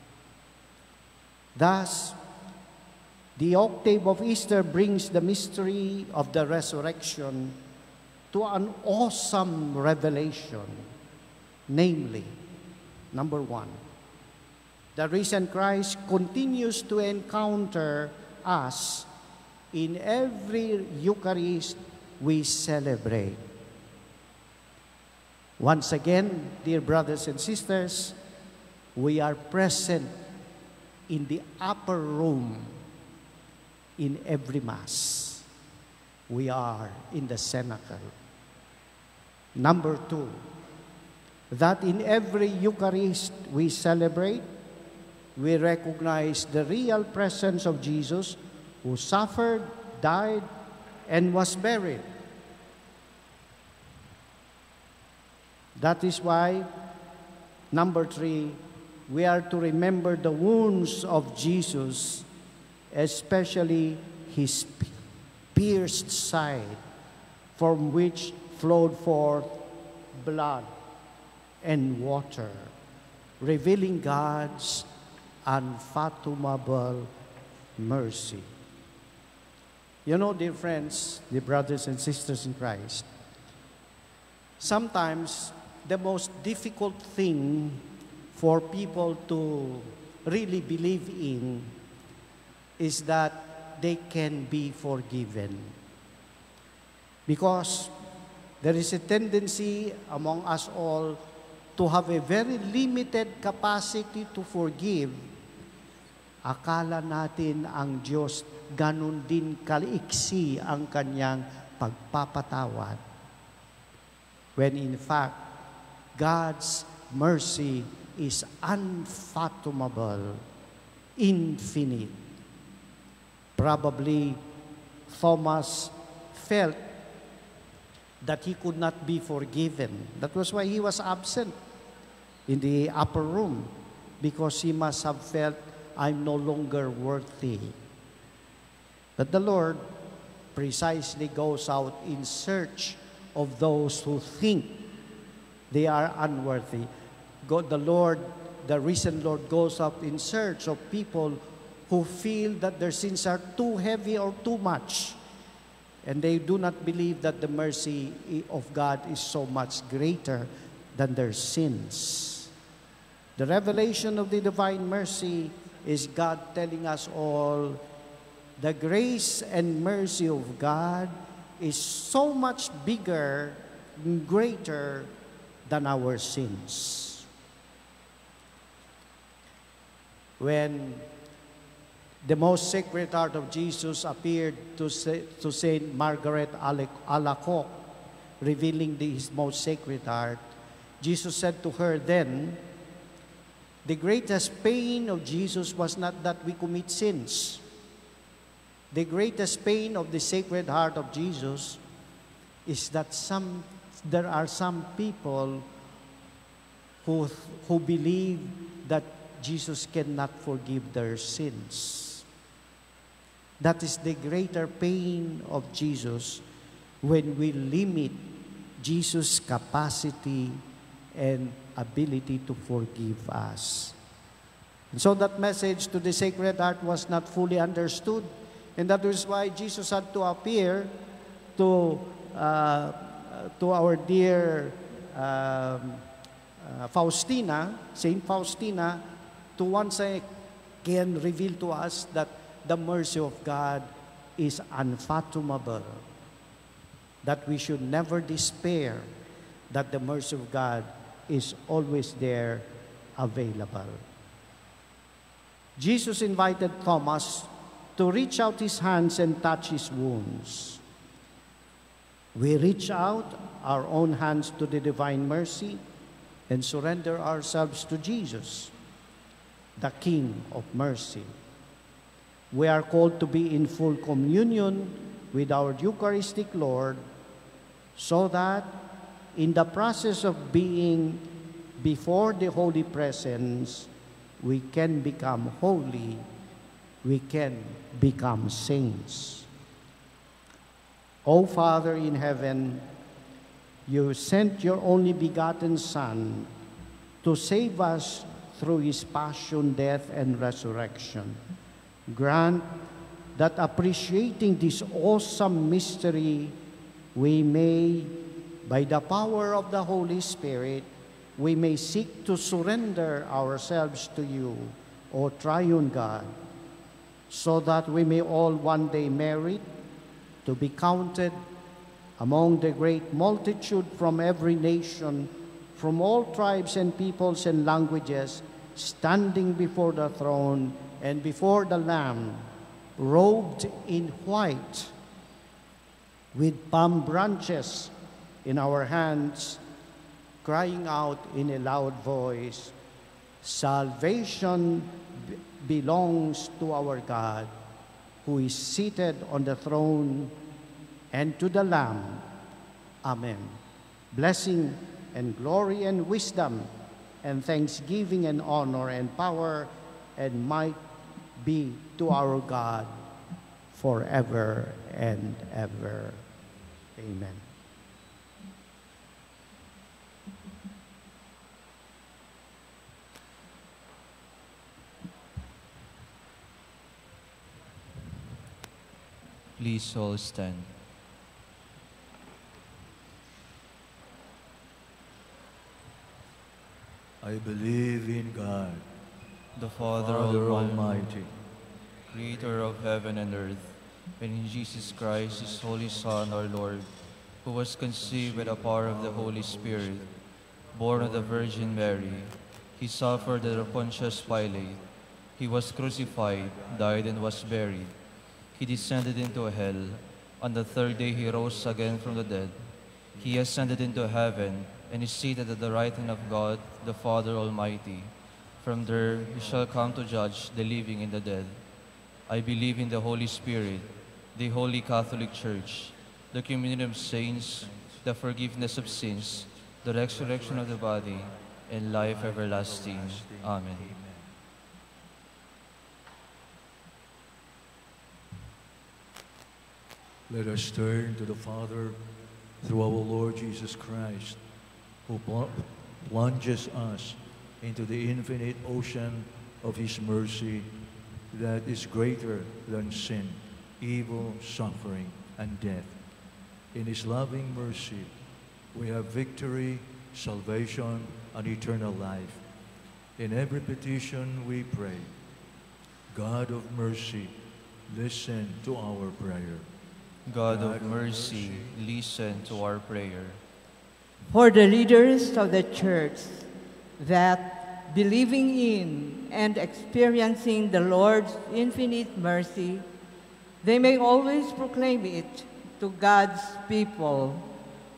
Thus, the octave of Easter brings the mystery of the resurrection to an awesome revelation, namely, number one, the risen Christ continues to encounter us in every Eucharist we celebrate. Once again, dear brothers and sisters, we are present in the upper room in every Mass. We are in the cenacle. Number two, that in every Eucharist we celebrate, we recognize the real presence of Jesus, who suffered, died, and was buried. That is why, number three, we are to remember the wounds of Jesus, especially His pierced side, from which flowed forth blood and water, revealing God's unfathomable mercy. You know, dear friends, dear brothers and sisters in Christ, sometimes the most difficult thing for people to really believe in is that they can be forgiven. Because there is a tendency among us all to have a very limited capacity to forgive. Akala natin ang Diyos ganun din kaliksi ang kanyang pagpapatawad. When in fact, God's mercy is unfathomable, infinite. Probably Thomas felt that he could not be forgiven. That was why he was absent in the upper room, because he must have felt, I'm no longer worthy. But the Lord precisely goes out in search of those who think they are unworthy. God, the Lord, the risen Lord, goes out in search of people who feel that their sins are too heavy or too much, and they do not believe that the mercy of God is so much greater than their sins. The revelation of the divine mercy is God telling us all, the grace and mercy of God is so much bigger, greater than our sins. When the most sacred heart of Jesus appeared to, to Saint Margaret Alacoque, revealing the, his most sacred heart, Jesus said to her then, the greatest pain of Jesus was not that we commit sins. The greatest pain of the Sacred Heart of Jesus is that some there are some people who, who believe that Jesus cannot forgive their sins. That is the greater pain of Jesus when we limit Jesus' capacity and ability to forgive us. And so that message to the Sacred Heart was not fully understood. And that is why Jesus had to appear to, uh, to our dear um, uh, Faustina, Saint Faustina, to once again reveal to us that the mercy of God is unfathomable, that we should never despair, that the mercy of God is always there, available. Jesus invited Thomas to reach out his hands and touch his wounds. We reach out our own hands to the divine mercy and surrender ourselves to Jesus, the King of mercy. We are called to be in full communion with our Eucharistic Lord, so that in the process of being before the Holy Presence, we can become holy, we can become saints. O Father in heaven, you sent your only begotten Son to save us through his passion, death, and resurrection. Grant that appreciating this awesome mystery, we may, by the power of the Holy Spirit, we may seek to surrender ourselves to you, O Triune God, so that we may all one day merit to be counted among the great multitude from every nation, from all tribes and peoples and languages, standing before the throne and before the Lamb, robed in white, with palm branches in our hands, crying out in a loud voice, "Salvation b- belongs to our God, who is seated on the throne, and to the Lamb." Amen. Blessing and glory and wisdom and thanksgiving and honor and power and might be to our God forever and ever. Amen. Please all stand. I believe in God, the Father, Father Almighty, Almighty, Creator of heaven and earth, and in Jesus Christ, His Holy Son, our Lord, who was conceived by the power of the Holy Spirit, born of the Virgin Mary. He suffered under Pontius Pilate. He was crucified, died, and was buried. He descended into hell. On the third day he rose again from the dead. He ascended into heaven and is seated at the right hand of God, the Father Almighty. From there he shall come to judge the living and the dead. I believe in the Holy Spirit, the Holy Catholic Church, the communion of saints, the forgiveness of sins, the resurrection of the body, and life everlasting. Amen. Let us turn to the Father through our Lord Jesus Christ, who pl- plunges us into the infinite ocean of His mercy that is greater than sin, evil, suffering, and death. In His loving mercy, we have victory, salvation, and eternal life. In every petition we pray, God of mercy, listen to our prayer. God of mercy, listen to our prayer. For the leaders of the Church, that believing in and experiencing the Lord's infinite mercy, they may always proclaim it to God's people,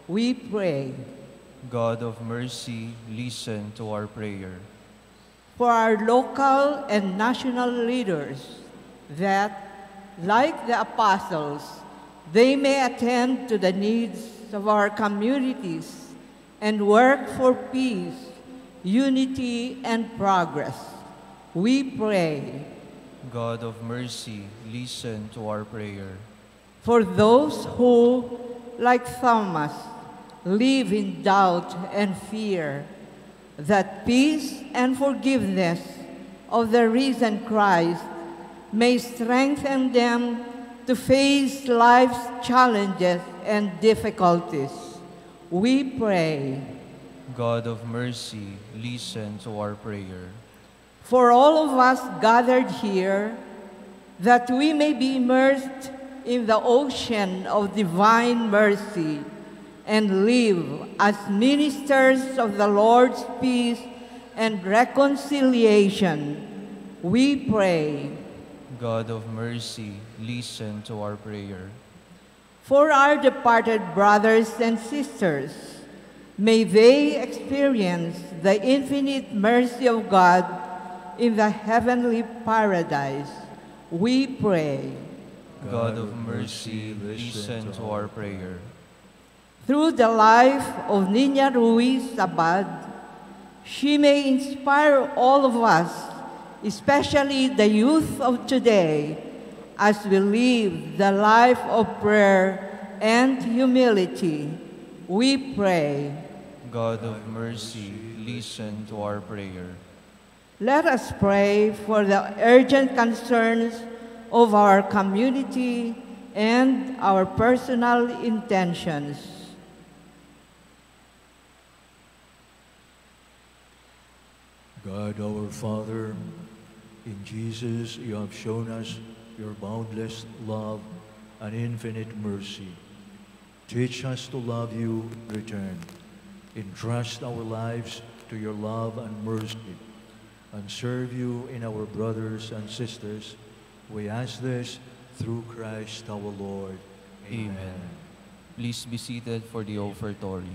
we pray. God of mercy, listen to our prayer. For our local and national leaders, that, like the apostles, they may attend to the needs of our communities and work for peace, unity, and progress. We pray. God of mercy, listen to our prayer. For those who, like Thomas, live in doubt and fear, that peace and forgiveness of the risen Christ may strengthen them to face life's challenges and difficulties. We pray. God of mercy, listen to our prayer. For all of us gathered here, that we may be immersed in the ocean of divine mercy and live as ministers of the Lord's peace and reconciliation, we pray. God of mercy, listen to our prayer. For our departed brothers and sisters, may they experience the infinite mercy of God in the heavenly paradise. We pray. God of mercy, listen to our prayer. Through the life of Niña Ruiz Abad, she may inspire all of us, especially the youth of today, as we live the life of prayer and humility. We pray. God of mercy, listen to our prayer. Let us pray for the urgent concerns of our community and our personal intentions. God our Father, in Jesus you have shown us your boundless love and infinite mercy. Teach us to love you in return. Entrust our lives to your love and mercy, and serve you in our brothers and sisters. We ask this through Christ our Lord. Amen. Amen. Please be seated for the offertory.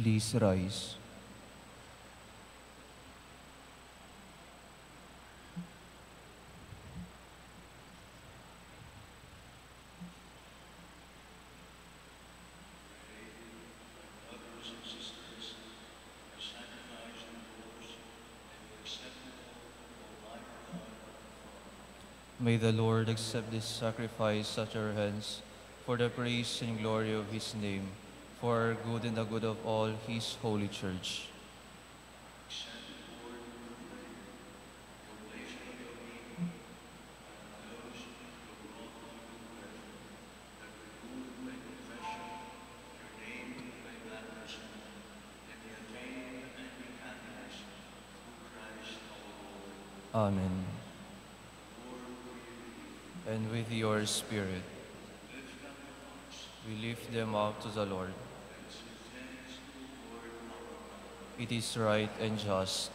Please rise. May the Lord accept this sacrifice at our hands for the praise and glory of His name, for our good and the good of all His holy church. Amen. And with your spirit, we lift them up to the Lord. It is right and just.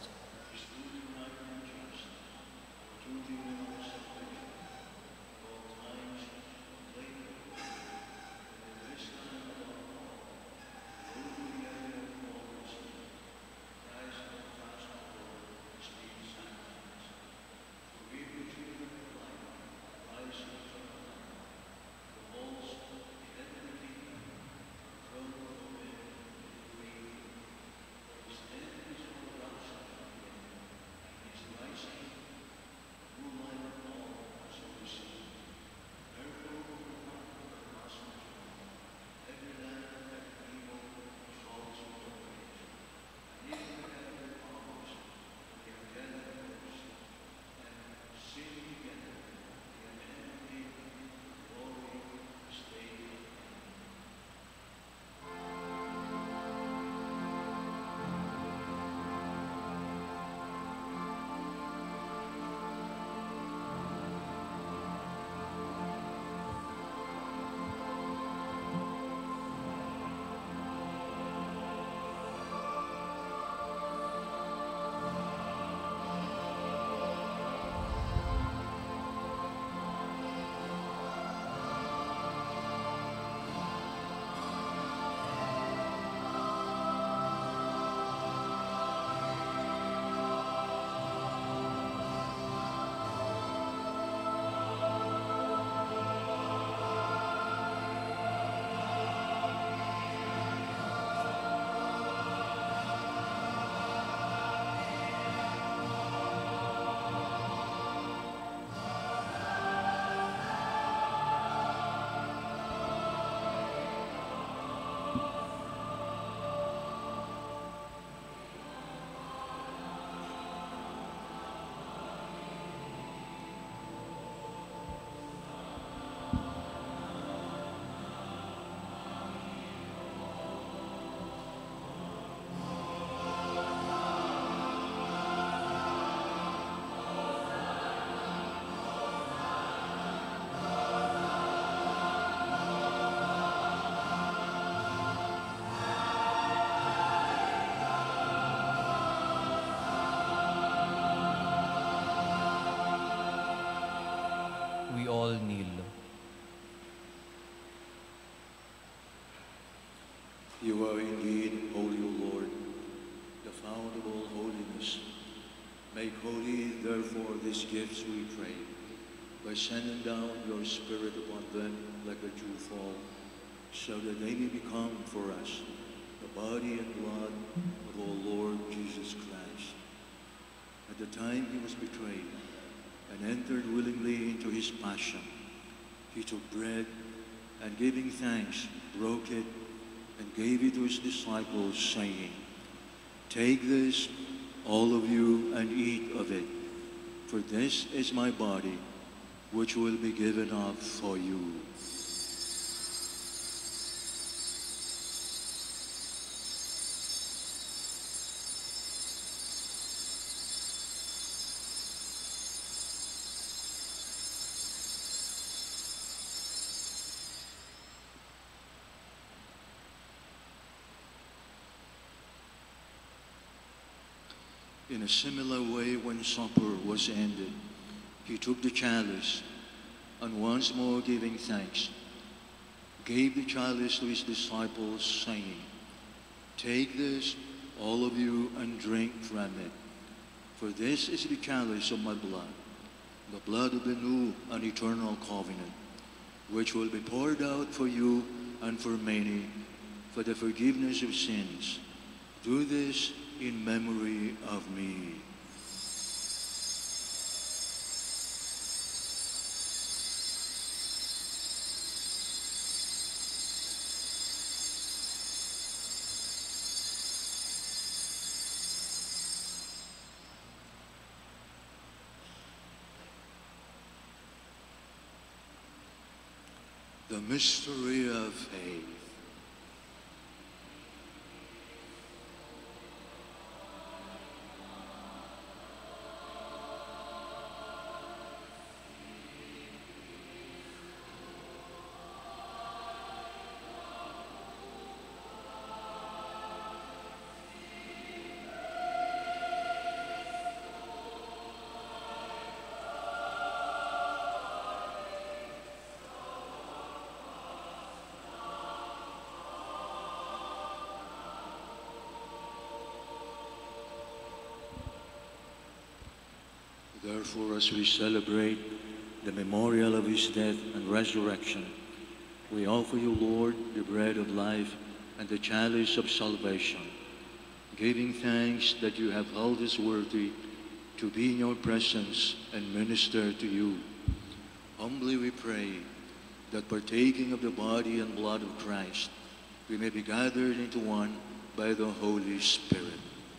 We all kneel. You are indeed holy, O Lord, the fount of all holiness. Make holy, therefore, these gifts, we pray, by sending down your Spirit upon them like a dewfall, so that they may become for us the body and blood of our Lord Jesus Christ. At the time he was betrayed and entered willingly into his passion, he took bread and, giving thanks, broke it and gave it to his disciples, saying, "Take this, all of you, and eat of it, for this is my body, which will be given up for you." In a similar way, when supper was ended, he took the chalice, and once more giving thanks, gave the chalice to his disciples, saying, Take this, all of you, and drink from it. For this is the chalice of my blood, the blood of the new and eternal covenant, which will be poured out for you and for many for the forgiveness of sins. Do this in memory of me. The mystery of faith. Therefore, as we celebrate the memorial of his death and resurrection, we offer you, Lord, the bread of life and the chalice of salvation, giving thanks that you have held us worthy to be in your presence and minister to you. Humbly we pray that partaking of the body and blood of Christ, we may be gathered into one by the Holy Spirit.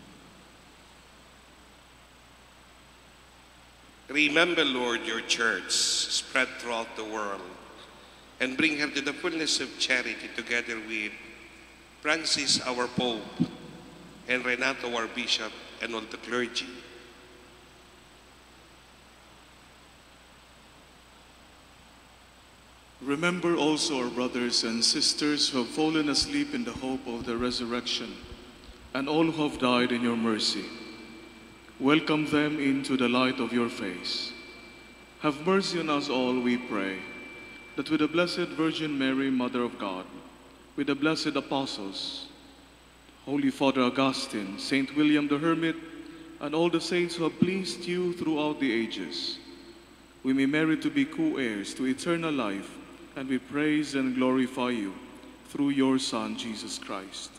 Remember, Lord, your church spread throughout the world and bring her to the fullness of charity together with Francis, our Pope, and Renato, our Bishop, and all the clergy. Remember also our brothers and sisters who have fallen asleep in the hope of the resurrection, and all who have died in your mercy. Welcome them into the light of your face. Have mercy on us all, we pray, that with the Blessed Virgin Mary, Mother of God, with the blessed apostles, Holy Father Augustine, Saint William the Hermit, and all the saints who have pleased you throughout the ages, we may merit to be co-heirs to eternal life, and we praise and glorify you through your Son, Jesus Christ.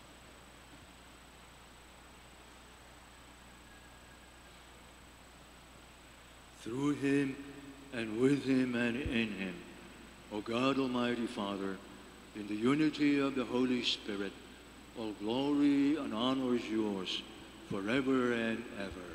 Through him, and with him, and in him, O God, Almighty Father, in the unity of the Holy Spirit, all glory and honor is yours forever and ever.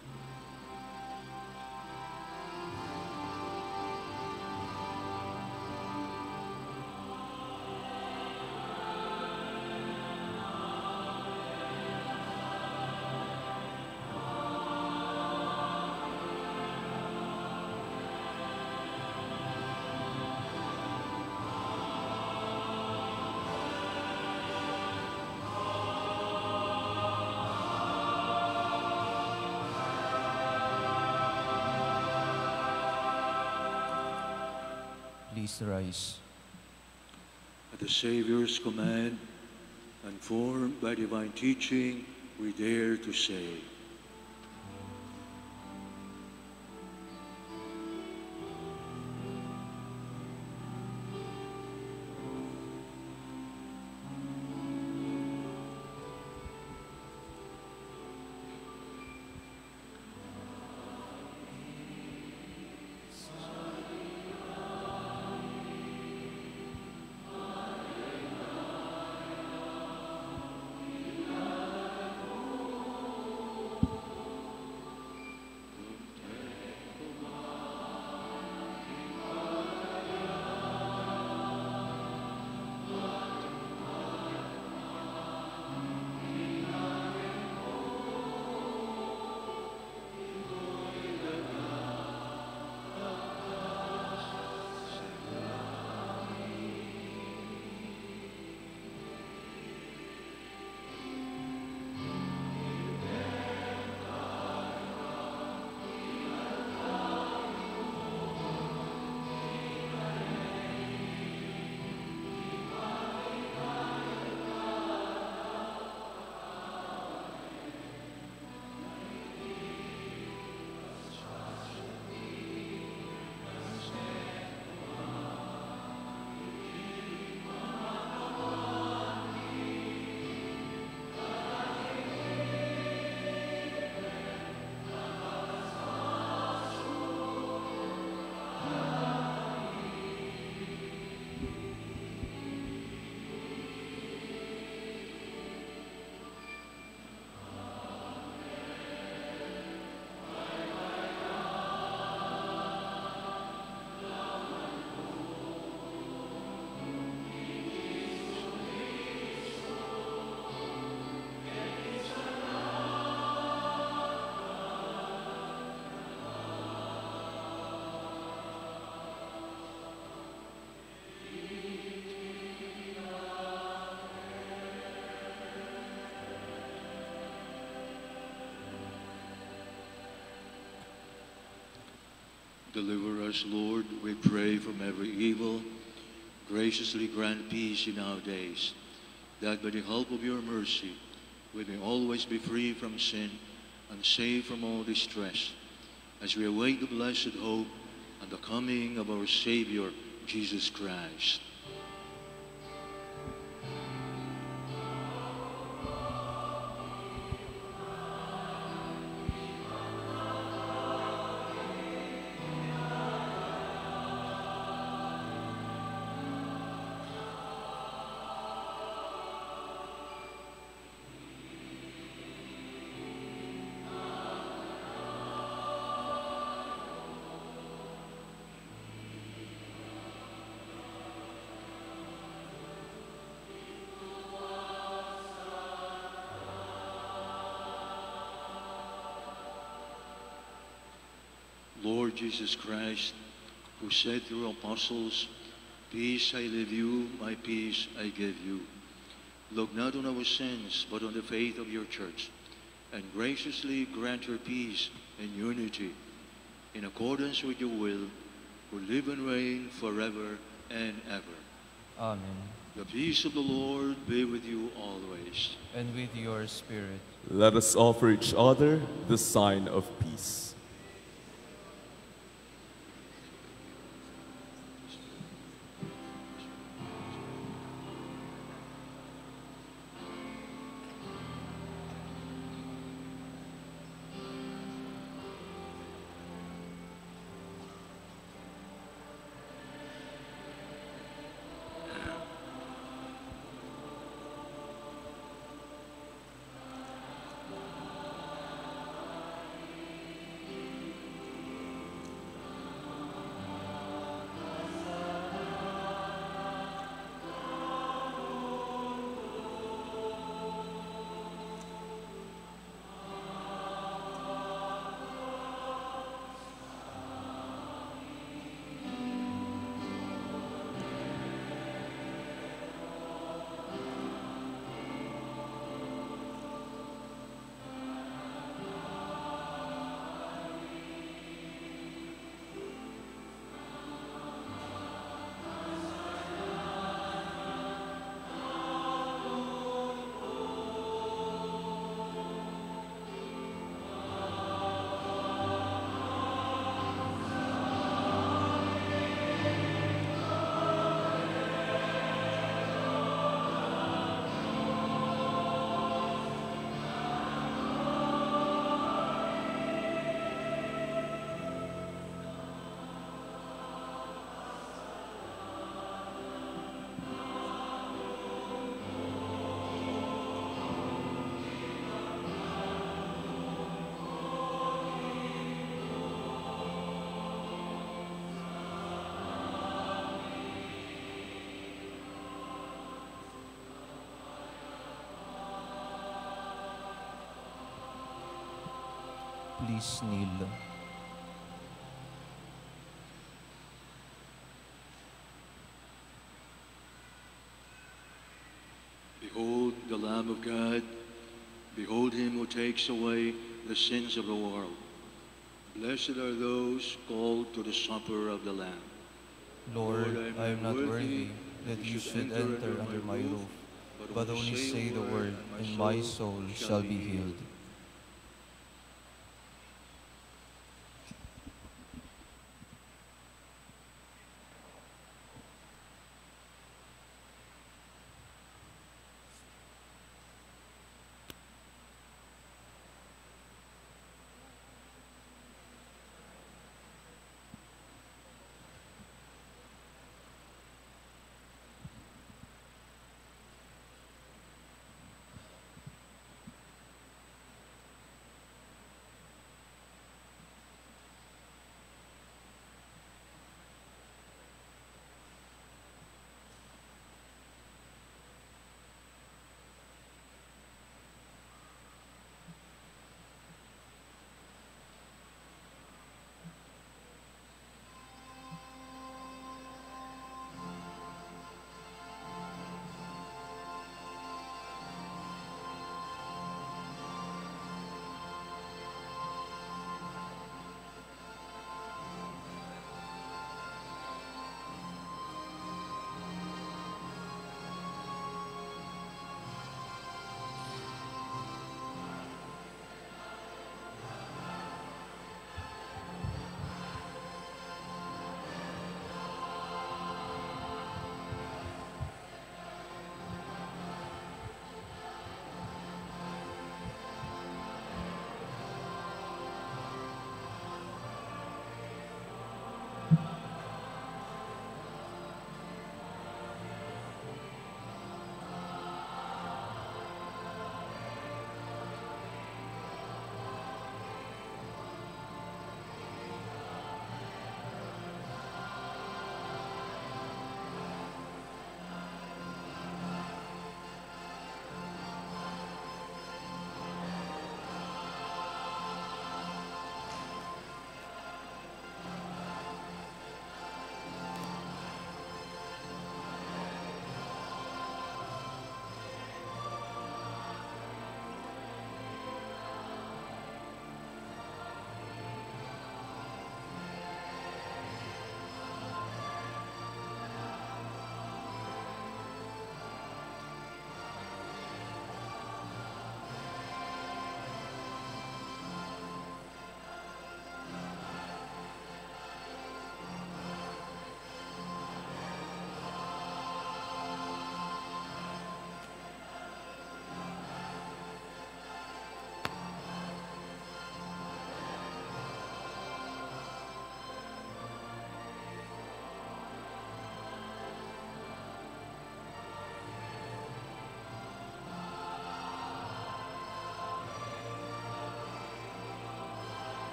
Please rise. At the Savior's command, and formed by divine teaching, we dare to say, Deliver us, Lord, we pray, from every evil. Graciously grant peace in our days, that by the help of your mercy we may always be free from sin and safe from all distress, as we await the blessed hope and the coming of our Savior, Jesus Christ. Lord Jesus Christ, who said through apostles, "Peace I leave you, my peace I give you," look not on our sins, but on the faith of your church, and graciously grant her peace and unity, in accordance with your will, who live and reign forever and ever. Amen. The peace of the Lord be with you always. And with your spirit. Let us offer each other the sign of peace. Please kneel. Behold the Lamb of God. Behold him who takes away the sins of the world. Blessed are those called to the supper of the Lamb. Lord, I am not worthy that you should enter under my roof, but only say the word, and my soul shall be healed.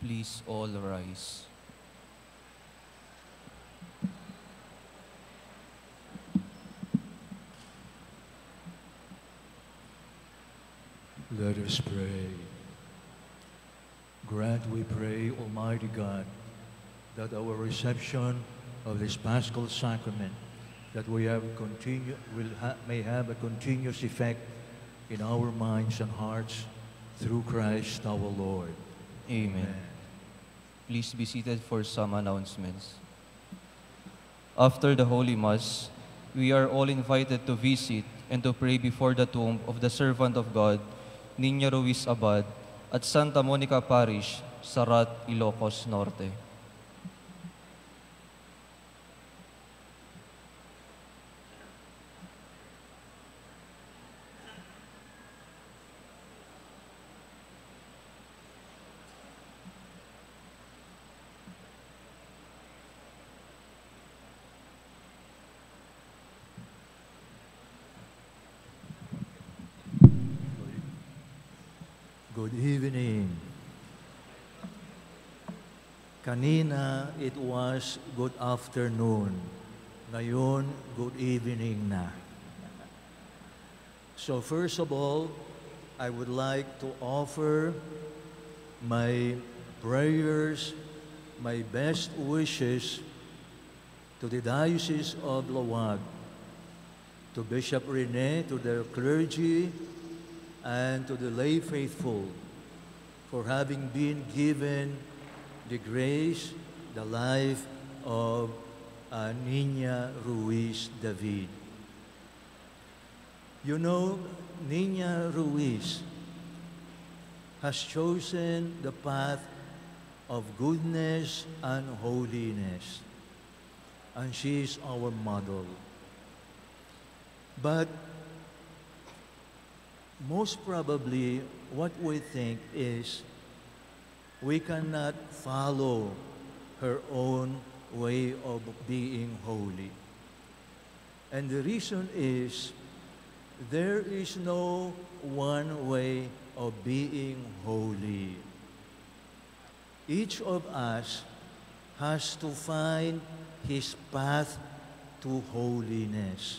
Please all rise. Let us pray. Grant, we pray, Almighty God, that our reception of this Paschal Sacrament, that we have continue, will ha may have a continuous effect in our minds and hearts through Christ our Lord. Amen. Amen. Please be seated for some announcements. After the Holy Mass, we are all invited to visit and to pray before the tomb of the servant of God, Niña Ruiz Abad, at Santa Monica Parish, Sarat, Ilocos, Norte. Good evening. Kanina, it was good afternoon. Ngayon, good evening na. So first of all, I would like to offer my prayers, my best wishes to the Diocese of Laoag, to Bishop Rene, to the clergy, and to the lay faithful for having been given the grace, the life of uh, Niña Ruiz David. You know, Niña Ruiz has chosen the path of goodness and holiness, and she is our model. But most probably, what we think is we cannot follow her own way of being holy. And the reason is there is no one way of being holy. Each of us has to find his path to holiness.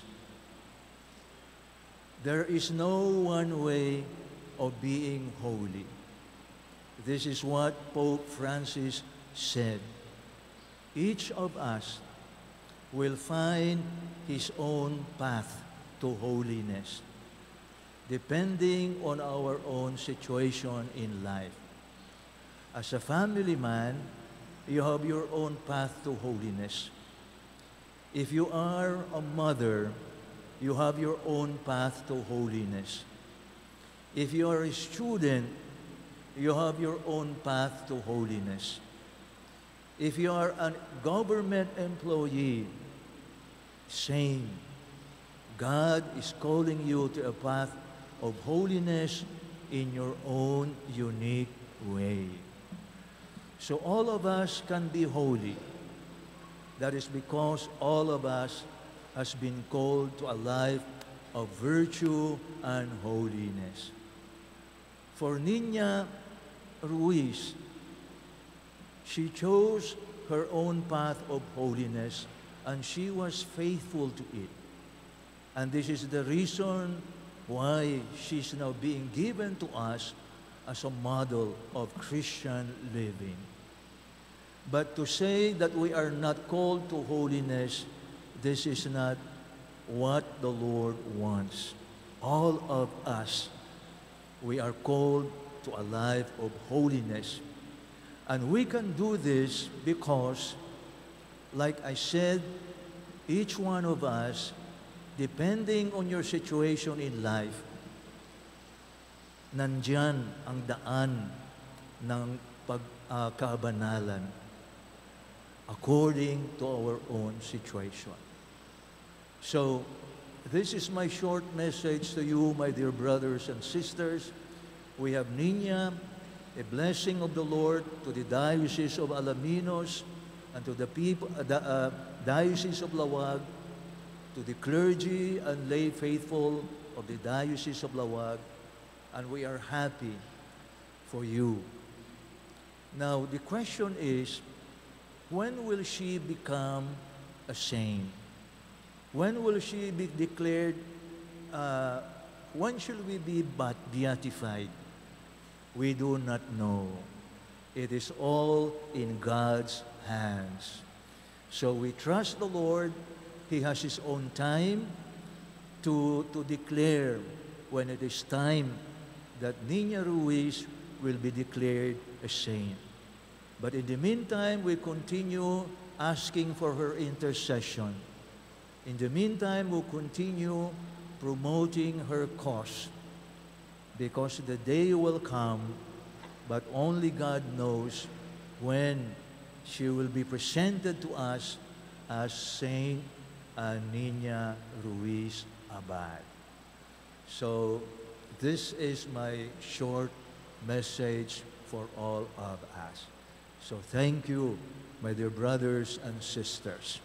There is no one way of being holy. This is what Pope Francis said. Each of us will find his own path to holiness, depending on our own situation in life. As a family man, you have your own path to holiness. If you are a mother, you have your own path to holiness. If you are a student, you have your own path to holiness. If you are a government employee, same. God is calling you to a path of holiness in your own unique way. So all of us can be holy. That is because all of us has been called to a life of virtue and holiness. For Niña Ruiz, she chose her own path of holiness and she was faithful to it. And this is the reason why she's now being given to us as a model of Christian living. But to say that we are not called to holiness, this is not what the Lord wants. All of us, we are called to a life of holiness. And we can do this because, like I said, each one of us, depending on your situation in life, nandyan ang daan ng pagkabanalan according to our own situation. So, this is my short message to you, my dear brothers and sisters. We have Niña, a blessing of the Lord to the Diocese of Alaminos and to the people, uh, the uh, Diocese of Laoag, to the clergy and lay faithful of the Diocese of Laoag, and we are happy for you. Now, the question is, when will she become a saint? When will she be declared, uh, when should we be beatified? We do not know. It is all in God's hands. So we trust the Lord. He has His own time to, to declare when it is time that Niña Ruiz will be declared a saint. But in the meantime, we continue asking for her intercession. In the meantime, we'll continue promoting her cause, because the day will come, but only God knows when she will be presented to us as Saint Niña Ruiz Abad. So this is my short message for all of us. So thank you, my dear brothers and sisters.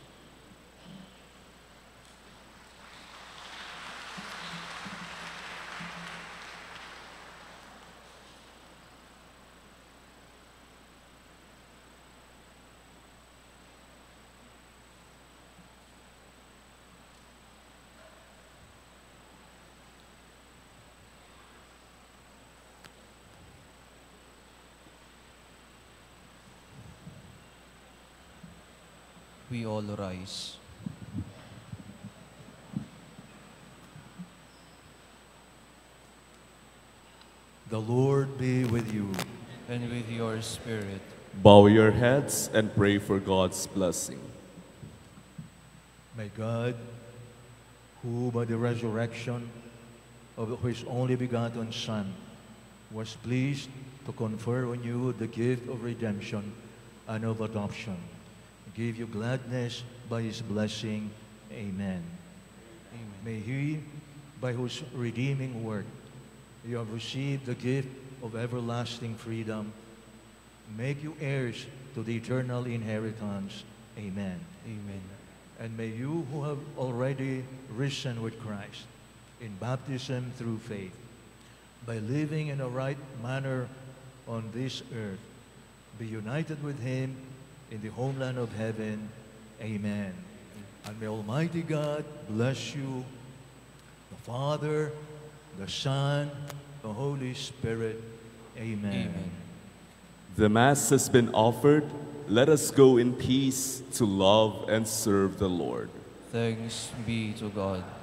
We all rise. The Lord be with you. And with your spirit. Bow your heads and pray for God's blessing. May God, who by the resurrection of His only begotten Son was pleased to confer on you the gift of redemption and of adoption, give you gladness by His blessing. Amen. Amen. May He, by whose redeeming work you have received the gift of everlasting freedom, make you heirs to the eternal inheritance. Amen. Amen. And may you who have already risen with Christ in baptism through faith, by living in a right manner on this earth, be united with Him in the homeland of heaven. Amen. And may Almighty God bless you, the Father, the Son, the Holy Spirit. Amen. Amen. The Mass has been offered. Let us go in peace to love and serve the Lord. Thanks be to God.